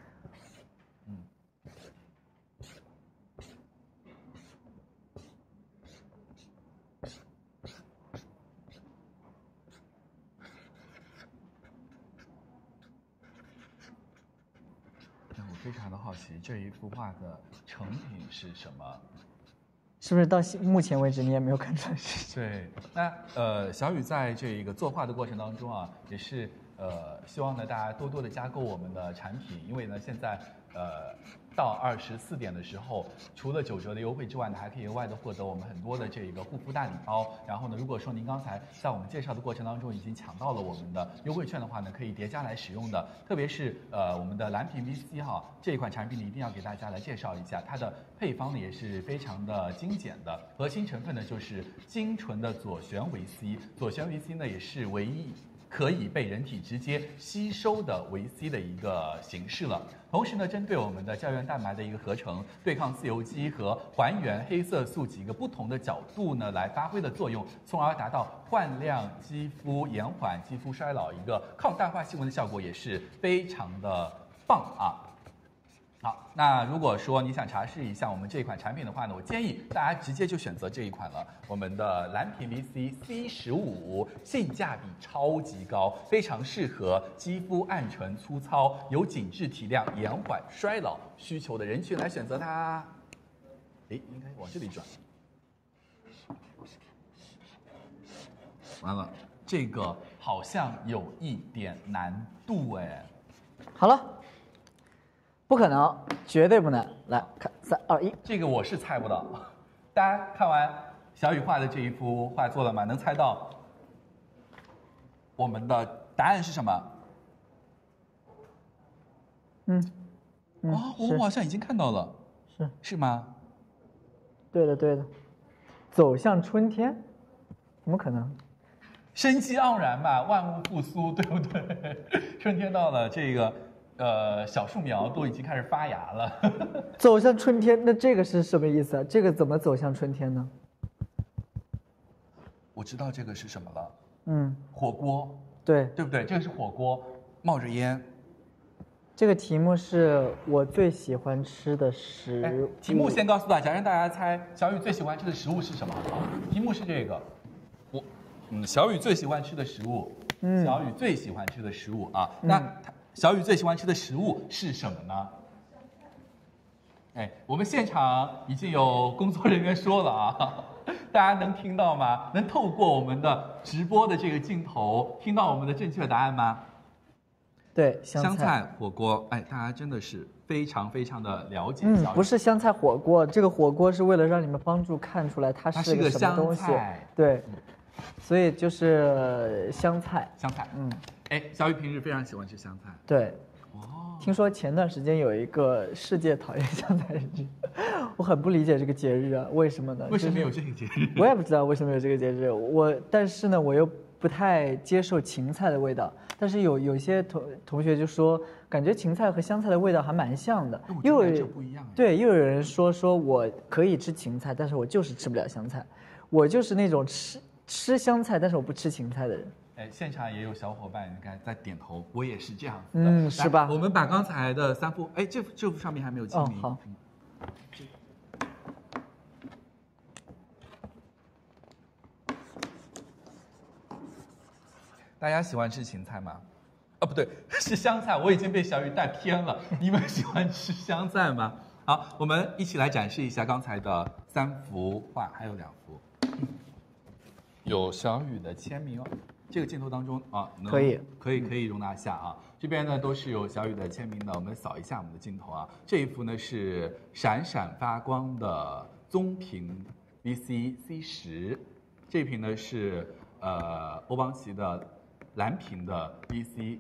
我非常的好奇，这一幅画的成品是什么？ 是不是到目前为止你也没有看出来？ 对，那小雨在这个作画的过程当中啊，也是希望呢大家多多的加购我们的产品，因为呢现在到24点的时候，除了9折的优惠之外呢，还可以额外的获得我们很多的这个护肤大礼包。然后呢，如果说您刚才在我们介绍的过程当中已经抢到了我们的优惠券的话呢，可以叠加来使用的。特别是我们的蓝屏 VC 哈这一款产品呢，一定要给大家来介绍一下，它的配方呢也是非常的精简的，核心成分呢就是精纯的左旋维 C， 左旋维 C 呢也是唯一可以被人体直接吸收的维 C 的一个形式了。同时呢，针对我们的胶原蛋白的一个合成，对抗自由基和还原黑色素几个不同的角度呢来发挥的作用，从而达到焕亮肌肤、延缓肌肤衰老一个抗淡化细纹的效果，也是非常的棒啊。好，那如果说你想尝试一下我们这一款产品的话呢，我建议大家直接就选择这一款了，我们的蓝屏 VC C15，性价比超级高，非常适合肌肤暗沉粗糙、有紧致提亮、延缓衰老需求的人群来选择它。应该往这里转。完了，这个好像有一点难度哎。 好了。不可能，绝对不能！来看，3、2、1， 这个我是猜不到。大家看完小雨画的这一幅画作了吗？能猜到我们的答案是什么？我好像已经看到了，是吗？ 对的，对的。走向春天，怎么可能？ 生机盎然嘛，万物复苏，对不对？春天到了，这个。小树苗都已经开始发芽了。 走向春天，那这个是什么意思啊？这个怎么走向春天呢？ 我知道这个是什么了。火锅。 对不对？这个是火锅，冒着烟。 这个题目是我最喜欢吃的食物。 题目先告诉大家，让大家猜小雨最喜欢吃的食物是什么？题目是这个，小雨最喜欢吃的食物，小雨最喜欢吃的食物啊。那小雨最喜欢吃的食物是什么呢？我们现场已经有工作人员说了啊，大家能听到吗？能透过我们的直播的这个镜头听到我们的正确答案吗？ 对， 香菜火锅，大家真的是非常非常的了解。 不是香菜火锅，这个火锅是为了让你们帮助看出来它是个什么东西。对，所以就是香菜。 香菜，小雨平时非常喜欢吃香菜。 对。听说前段时间有一个世界讨厌香菜日，我很不理解这个节日啊，为什么呢？ 为什么有这个节日？ 我也不知道为什么有这个节日。但是呢，我又不太接受芹菜的味道。但是有些同学就说，感觉芹菜和香菜的味道还蛮像的。 又有人说我可以吃芹菜，但是我就是吃不了香菜。我就是那种吃香菜，但是我不吃芹菜的人。 现场也有小伙伴，你看在点头，我也是这样子的， 是吧？ 我们把刚才的3幅，这幅上面还没有清名。 好。 大家喜欢吃芹菜吗？不对，是香菜，我已经被小雨带偏了。你们喜欢吃香菜吗？好，我们一起来展示一下刚才的3幅画，还有2幅，有小雨的签名哦。这个镜头当中可以容纳下啊。这边呢都是有小雨的签名的，我们扫一下我们的镜头啊。这一幅呢是闪闪发光的棕屏 VC C10，这瓶呢是欧邦奇的蓝屏的 VC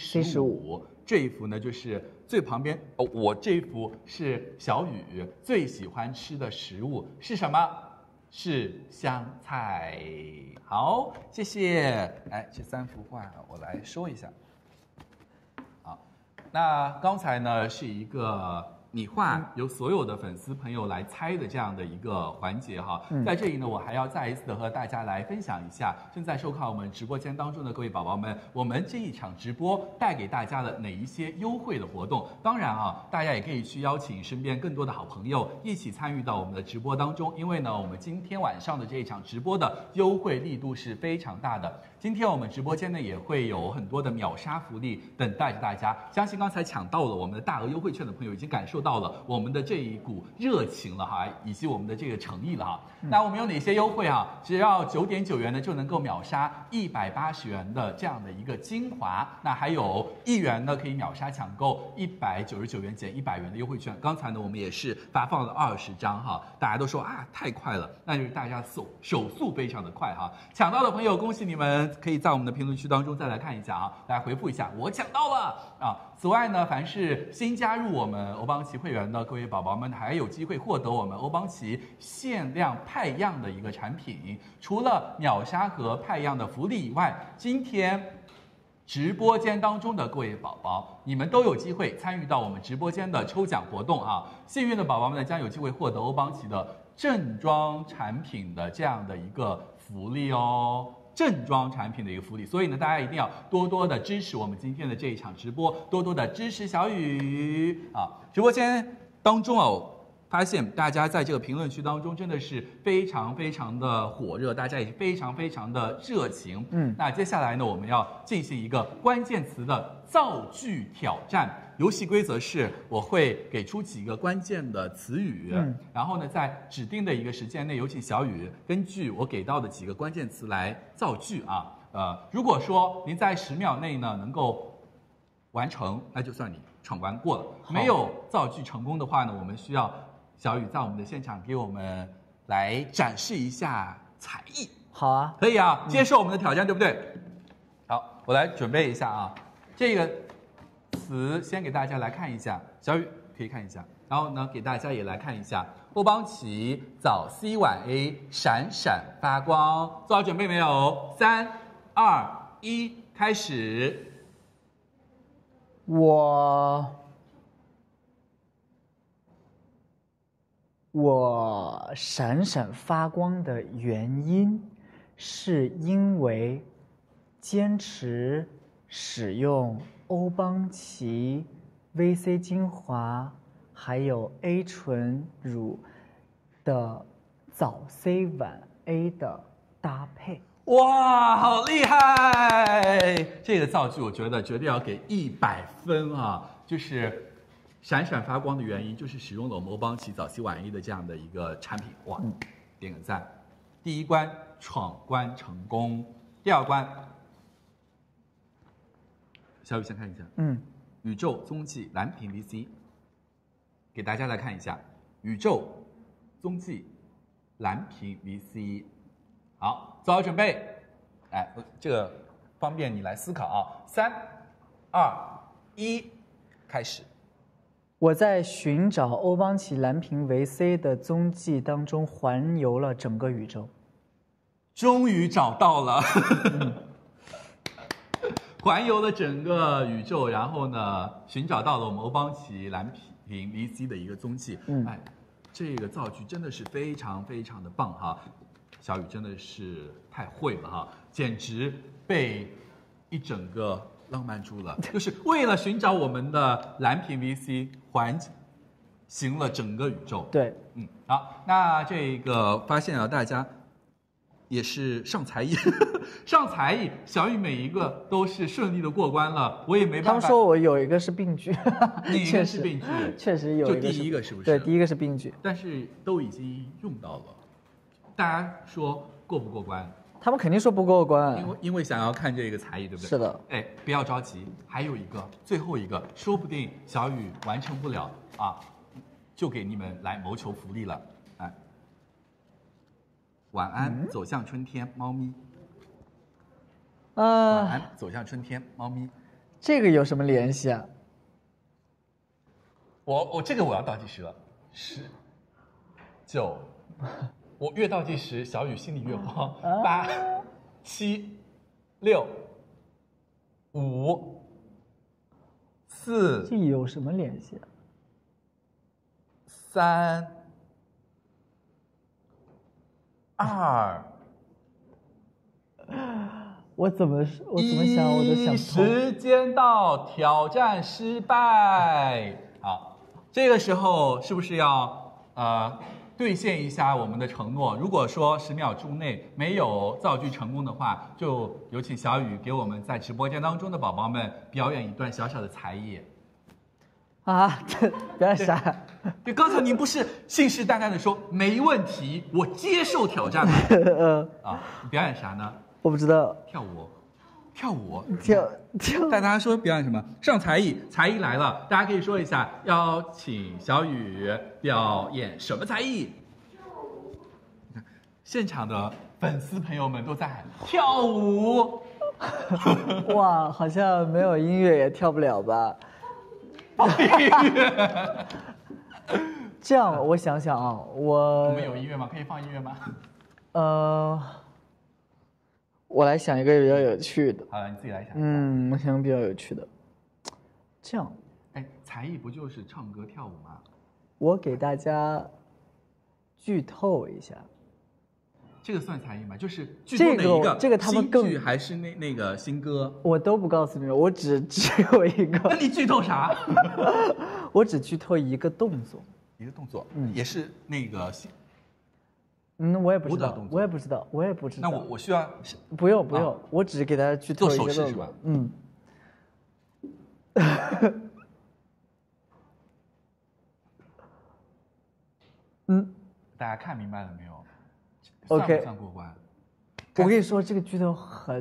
C15。这一幅呢就是最旁边我这一幅是小雨最喜欢吃的食物是什么？是香菜。好，谢谢。这3幅画我来说一下。好，那刚才呢是一个你画由所有的粉丝朋友来猜的这样的一个环节哈。在这里呢，我还要再一次的和大家来分享一下正在收看我们直播间当中的各位宝宝们，我们这一场直播带给大家的哪一些优惠的活动。当然大家也可以去邀请身边更多的好朋友一起参与到我们的直播当中，因为呢，我们今天晚上的这一场直播的优惠力度是非常大的。今天我们直播间呢也会有很多的秒杀福利等待着大家，相信刚才抢到了我们的大额优惠券的朋友已经感受到了我们的这一股热情了哈，以及我们的这个诚意了哈。那我们有哪些优惠啊？只要9.9元呢就能够秒杀180元的这样的一个精华，那还有1元呢可以秒杀抢购199元减100元的优惠券。刚才呢我们也是发放了20张哈，大家都说太快了，那就是大家手速非常的快哈。抢到的朋友恭喜你们，可以在我们的评论区当中再来看一下啊，大家回复一下我抢到了啊。此外呢，凡是新加入我们欧邦奇会员的各位宝宝们，还有机会获得我们欧邦奇限量派样的一个产品。除了秒杀和派样的福利以外，今天直播间当中的各位宝宝，你们都有机会参与到我们直播间的抽奖活动啊！幸运的宝宝们呢，将有机会获得欧邦奇的正装产品的这样的一个福利哦。正装产品的一个福利，所以呢，大家一定要多多的支持我们今天的这一场直播，多多的支持小雨啊！直播间当中发现大家在这个评论区当中真的是非常非常的火热，大家也非常非常的热情。那接下来呢，我们要进行一个关键词的造句挑战。游戏规则是我会给出几个关键的词语，然后呢，在指定的一个时间内，有请小雨根据我给到的几个关键词来造句啊。如果说您在10秒内呢能够完成，那就算你闯关过了。没有造句成功的话呢，我们需要小雨在我们的现场给我们来展示一下才艺。 好啊， 可以啊，接受我们的挑战，对不对？好，我来准备一下啊，这个词先给大家来看一下，小雨可以看一下，然后呢给大家也来看一下欧邦奇早 C 晚 A 闪闪发光，做好准备没有？3、2、1，开始。 我闪闪发光的原因，是因为坚持使用欧邦奇 VC 精华还有 A 醇乳的早 C 晚 A 的搭配。 哇，好厉害！这个造句我觉得绝对要给100分啊！就是闪闪发光的原因，就是使用了我们欧邦奇早 C 晚 A 的这样的一个产品，哇，点个赞！第一关闯关成功，第二关，小雨先看一下，宇宙踪迹蓝瓶 VC， 给大家来看一下，宇宙踪迹蓝瓶 VC。好，做好准备，哎，这个方便你来思考啊。3、2、1，开始。 我在寻找欧邦奇蓝瓶维 C 的踪迹当中环游了整个宇宙， 终于找到了，环游了整个宇宙，然后呢，寻找到了我们欧邦奇蓝瓶 VC 的一个踪迹。哎，这个造句真的是非常非常的棒哈。小雨真的是太会了哈，简直被一整个浪漫住了。就是为了寻找我们的蓝瓶 VC， 环行了整个宇宙。 对， 好，那这个发现啊，大家也是上才艺，上才艺，小雨每一个都是顺利的过关了，我也没办法。 他们说我有一个是病句， 哪个是病句？ 确实有一个， 就第一个是不是？ 对，第一个是病句， 但是都已经用到了。大家说过不过关？ 他们肯定说不过关， 因为想要看这个才艺，对不对？ 是的。 哎，不要着急，还有一个，最后一个，说不定小雨完成不了啊，就给你们来谋求福利了。哎，晚安，走向春天，猫咪。晚安，走向春天，猫咪。 这个有什么联系啊？ 我这个我要倒计时了，10、9。我越倒计时，小雨心里越慌。8、7、6、5、4。 这有什么联系啊？3、2。 我怎么想我都想不通。 时间到，挑战失败。好，这个时候是不是要兑现一下我们的承诺？如果说10秒钟内没有造句成功的话，就有请小雨给我们在直播间当中的宝宝们表演一段小小的才艺。 啊，表演啥？ 对，刚才您不是信誓旦旦的说没问题，我接受挑战吗？啊，你表演啥呢？ 我不知道。 跳舞。带大家说表演什么？上才艺，才艺来了，大家可以说一下，邀请小雨表演什么才艺？你看，现场的粉丝朋友们都在喊跳舞。 哇，好像没有音乐也跳不了吧？ 放音乐。 这样，我想想啊，我们有音乐吗？可以放音乐吗？ 我来想一个比较有趣的。 好了，你自己来想。 我想比较有趣的。这样， 哎，才艺不就是唱歌跳舞吗？ 我给大家剧透一下。 这个算才艺吗？就是剧透哪一个？ 这个他们更新剧还是那个新歌？ 我都不告诉你们，我只有一个。 那你剧透啥？ 我只剧透一个动作。 一个动作，也是那个新。 我也不知道，我也不知道。 那我需要不用，我只是给大家剧透一个做手势是吧？大家看明白了没有 ？OK， 算不算过关？ 我跟你说，这个剧透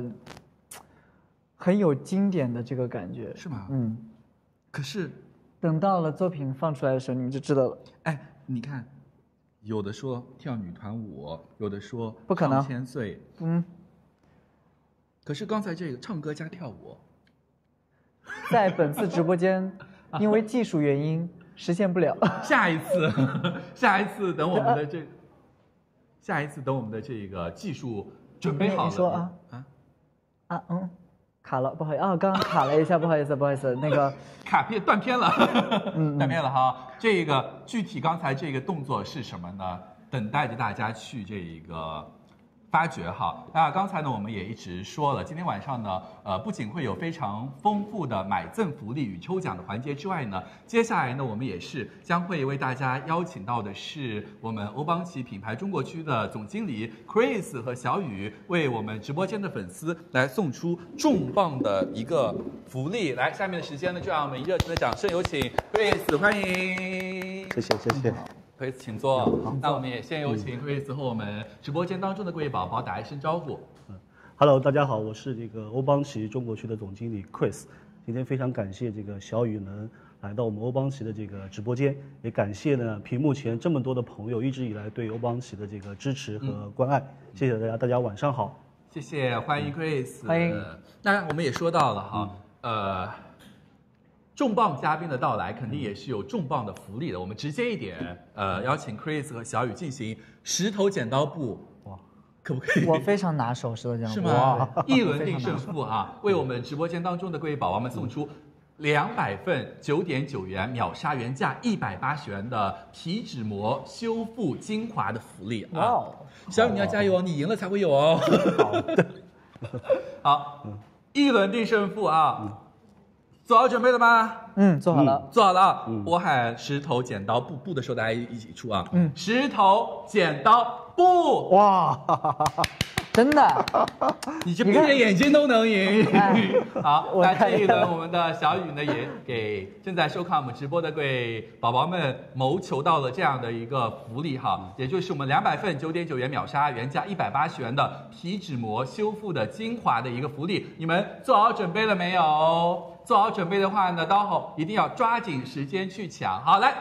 很有经典的这个感觉， 是吗？可是等到了作品放出来的时候，你们就知道了。 哎，你看。有的说跳女团舞，有的说不可能 1000岁，可是刚才这个唱歌加跳舞， 在本次直播间，因为技术原因实现不了。 下一次等我们的这个技术准备好了， 你说卡了，不好意思啊，刚刚卡了一下，不好意思，那个卡片断片了，断片了哈。这个具体刚才这个动作是什么呢？等待着大家去这个发掘哈。那刚才呢，我们也一直说了，今天晚上呢，不仅会有非常丰富的买赠福利与抽奖的环节之外呢，接下来呢，我们也是将会为大家邀请到的是我们欧邦奇品牌中国区的总经理 Chris 和小雨，为我们直播间的粉丝来送出重磅的一个福利。来，下面的时间呢，就让我们以热情的掌声有请 Chris， 欢迎。 谢谢。 Chris， 请坐。那我们也先有请 Chris 和我们直播间当中的各位宝宝打一声招呼。 Hello， 大家好，我是这个欧邦奇中国区的总经理 Chris。今天非常感谢这个小雨能来到我们欧邦奇的这个直播间，也感谢呢屏幕前这么多的朋友一直以来对欧邦奇的这个支持和关爱，谢谢大家，大家晚上好。 谢谢，欢迎 Chris， 欢迎。 那我们也说到了哈，重磅嘉宾的到来，肯定也是有重磅的福利的。我们直接一点，邀请 Chris 和小雨进行石头剪刀布，哇，可不可以？ 我非常拿手，石头剪刀布是吗？一轮定胜负啊！为我们直播间当中的各位宝宝们送出200份9.9元秒杀原价180元的皮脂膜修复精华的福利啊！哇，小雨你要加油哦，你赢了才会有哦。 好的， 好，一轮定胜负啊！做好准备了吗？ 做好了， 做好了啊！我喊石头剪刀布，布的时候大家一起出啊！石头剪刀布， 哇， 真的， 你这闭着眼睛都能赢。好，那这一轮我们的小雨呢，也给正在收看我们直播的各位宝宝们谋求到了这样的一个福利哈，也就是我们200份9.9元秒杀原价180元的皮脂膜修复的精华的一个福利，你们做好准备了没有？做好准备的话呢，待会一定要抓紧时间去抢。好，来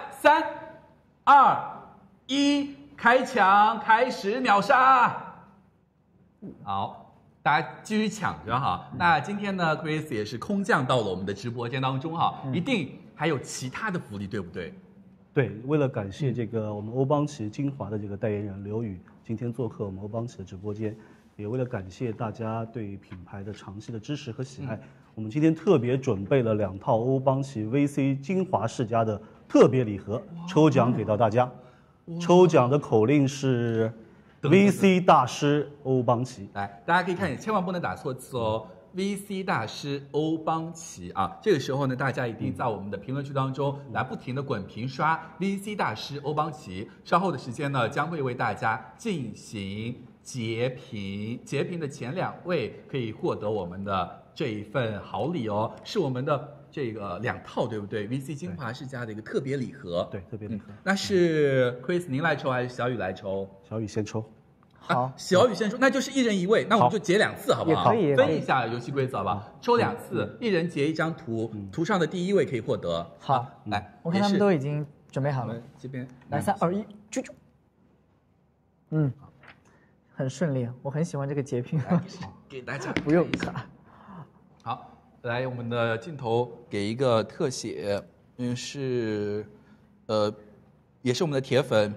，3、2、1，开抢，开始秒杀。好，大家继续抢着哈。那今天呢 ，Chris 也是空降到了我们的直播间当中哈，一定还有其他的福利，对不对？ 对，为了感谢这个我们欧邦奇精华的这个代言人刘宇今天做客我们欧邦奇的直播间，也为了感谢大家对品牌的长期的支持和喜爱，我们今天特别准备了2套欧邦奇 VC 精华世家的特别礼盒，抽奖给到大家。抽奖的口令是 VC 大师欧邦奇。 来，大家可以看见，千万不能打错字哦。VC 大师欧邦奇啊，这个时候呢，大家一定在我们的评论区当中来不停的滚屏刷 VC 大师欧邦奇。稍后的时间呢，将会为大家进行截屏，截屏的前2位可以获得我们的这一份好礼哦，是我们的这个2套，对不对 ？VC 精华世家的一个特别礼盒。 对，特别礼盒。 那是 Chris 您来抽还是小雨来抽？ 小雨先抽。 好， 小雨先抽，那就是1人1位，那我们就截2次，好不好？ 也可以分一下游戏规则吧，抽2次，1人截1张图，图上的第1位可以获得。 好， 来， 我看他们都已经准备好了。 这边来，3、2、1，啾啾。很顺利，我很喜欢这个截屏。 给大家不用。 好，来，我们的镜头给一个特写，是，也是我们的铁粉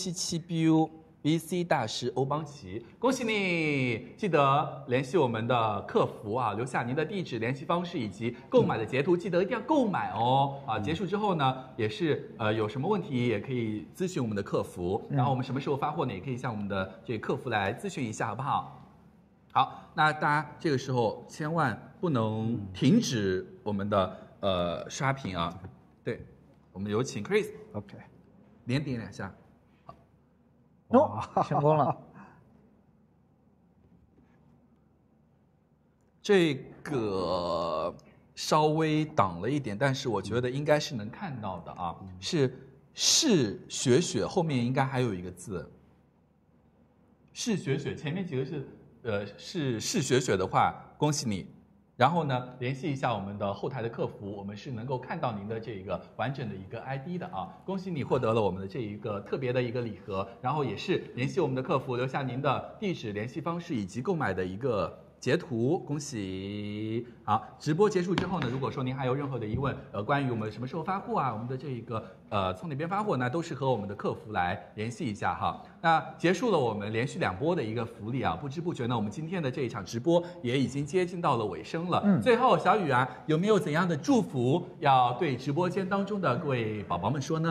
BU77BU。VC 大师欧邦奇，恭喜你！记得联系我们的客服啊，留下您的地址、联系方式以及购买的截图，记得一定要购买哦。啊，结束之后呢，也是有什么问题也可以咨询我们的客服，然后我们什么时候发货呢，也可以向我们的这个客服来咨询一下，好不好？好，那大家这个时候千万不能停止我们的刷屏啊。对，我们有请 Chris。OK， 连点2下。 成功了。 这个稍微挡了一点，但是我觉得应该是能看到的啊，是雪雪，后面应该还有一个字。是雪雪，前面几个是雪雪的话，恭喜你。然后呢，联系一下我们的后台的客服，我们是能够看到您的这个完整的一个 ID 的啊。恭喜你获得了我们的这一个特别的一个礼盒，然后也是联系我们的客服，留下您的地址、联系方式以及购买的一个截图，恭喜！好，直播结束之后呢，如果说您还有任何的疑问，关于我们什么时候发货啊，我们的这个从哪边发货呢，都是和我们的客服来联系一下哈。那结束了我们连续2波的一个福利啊，不知不觉呢，我们今天的这一场直播也已经接近到了尾声了。最后小雨啊，有没有怎样的祝福要对直播间当中的各位宝宝们说呢？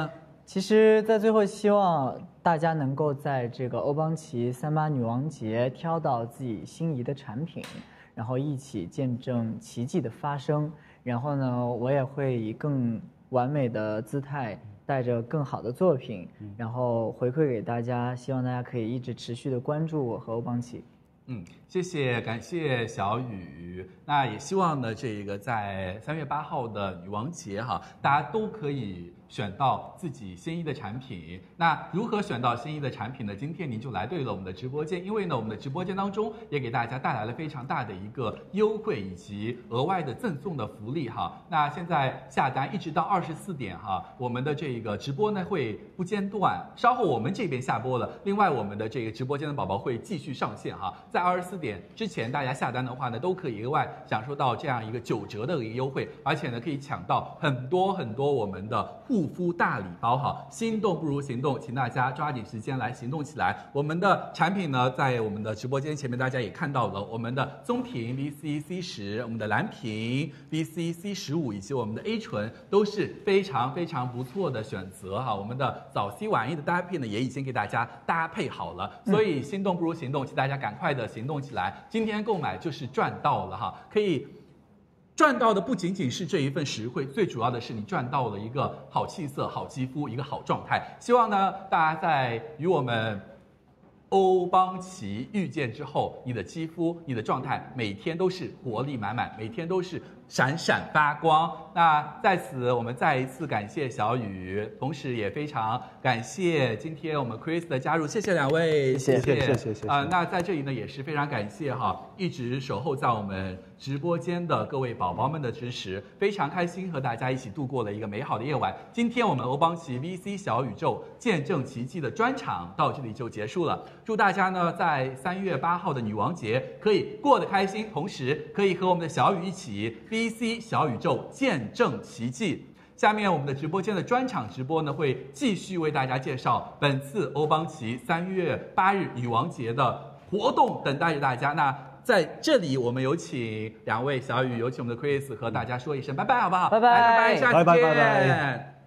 其实，在最后希望大家能够在这个欧邦奇38女王节挑到自己心仪的产品，然后一起见证奇迹的发生。然后呢，我也会以更完美的姿态，带着更好的作品，然后回馈给大家。希望大家可以一直持续的关注我和欧邦奇。 谢谢，感谢小雨。那也希望呢，这个在3月8号的女王节哈，大家都可以选到自己心仪的产品。那如何选到心仪的产品呢？今天您就来对了我们的直播间，因为呢，我们的直播间当中也给大家带来了非常大的一个优惠以及额外的赠送的福利哈。那现在下单一直到24点哈，我们的这个直播呢会不间断。稍后我们这边下播了，另外我们的这个直播间的宝宝会继续上线哈。在24点之前，大家下单的话呢，都可以额外享受到这样一个9折的一个优惠，而且呢，可以抢到很多我们的护肤大礼包哈。心动不如行动，请大家抓紧时间来行动起来。我们的产品呢，在我们的直播间前面大家也看到了，我们的棕瓶 VC-C10，我们的蓝瓶 VC-C15，以及我们的 A 醇都是非常不错的选择哈。我们的早 C 晚 E 的搭配呢，也已经给大家搭配好了，所以心动不如行动，请大家赶快的行动起来。今天购买就是赚到了哈，可以赚到的不仅仅是这一份实惠，最主要的是你赚到了一个好气色、好肌肤、一个好状态。希望呢，大家在与我们欧邦奇遇见之后，你的肌肤、你的状态每天都是活力满满，每天都是闪闪发光。那在此，我们再一次感谢小雨，同时也非常感谢今天我们 Chris 的加入，谢谢两位， 谢谢。 那在这里呢，也是非常感谢哈，一直守候在我们直播间的各位宝宝们的支持，非常开心和大家一起度过了一个美好的夜晚。今天我们欧邦奇 VC 小宇宙见证奇迹的专场到这里就结束了。祝大家呢，在3月8号的女王节可以过得开心，同时可以和我们的小雨一起 VC 小宇宙见证奇迹。下面我们的直播间的专场直播呢，会继续为大家介绍本次欧邦奇3月8日女王节的活动，等待着大家。那在这里，我们有请两位小雨，有请我们的 Chris 和大家说一声拜拜，好不好？ 拜拜， 下次见。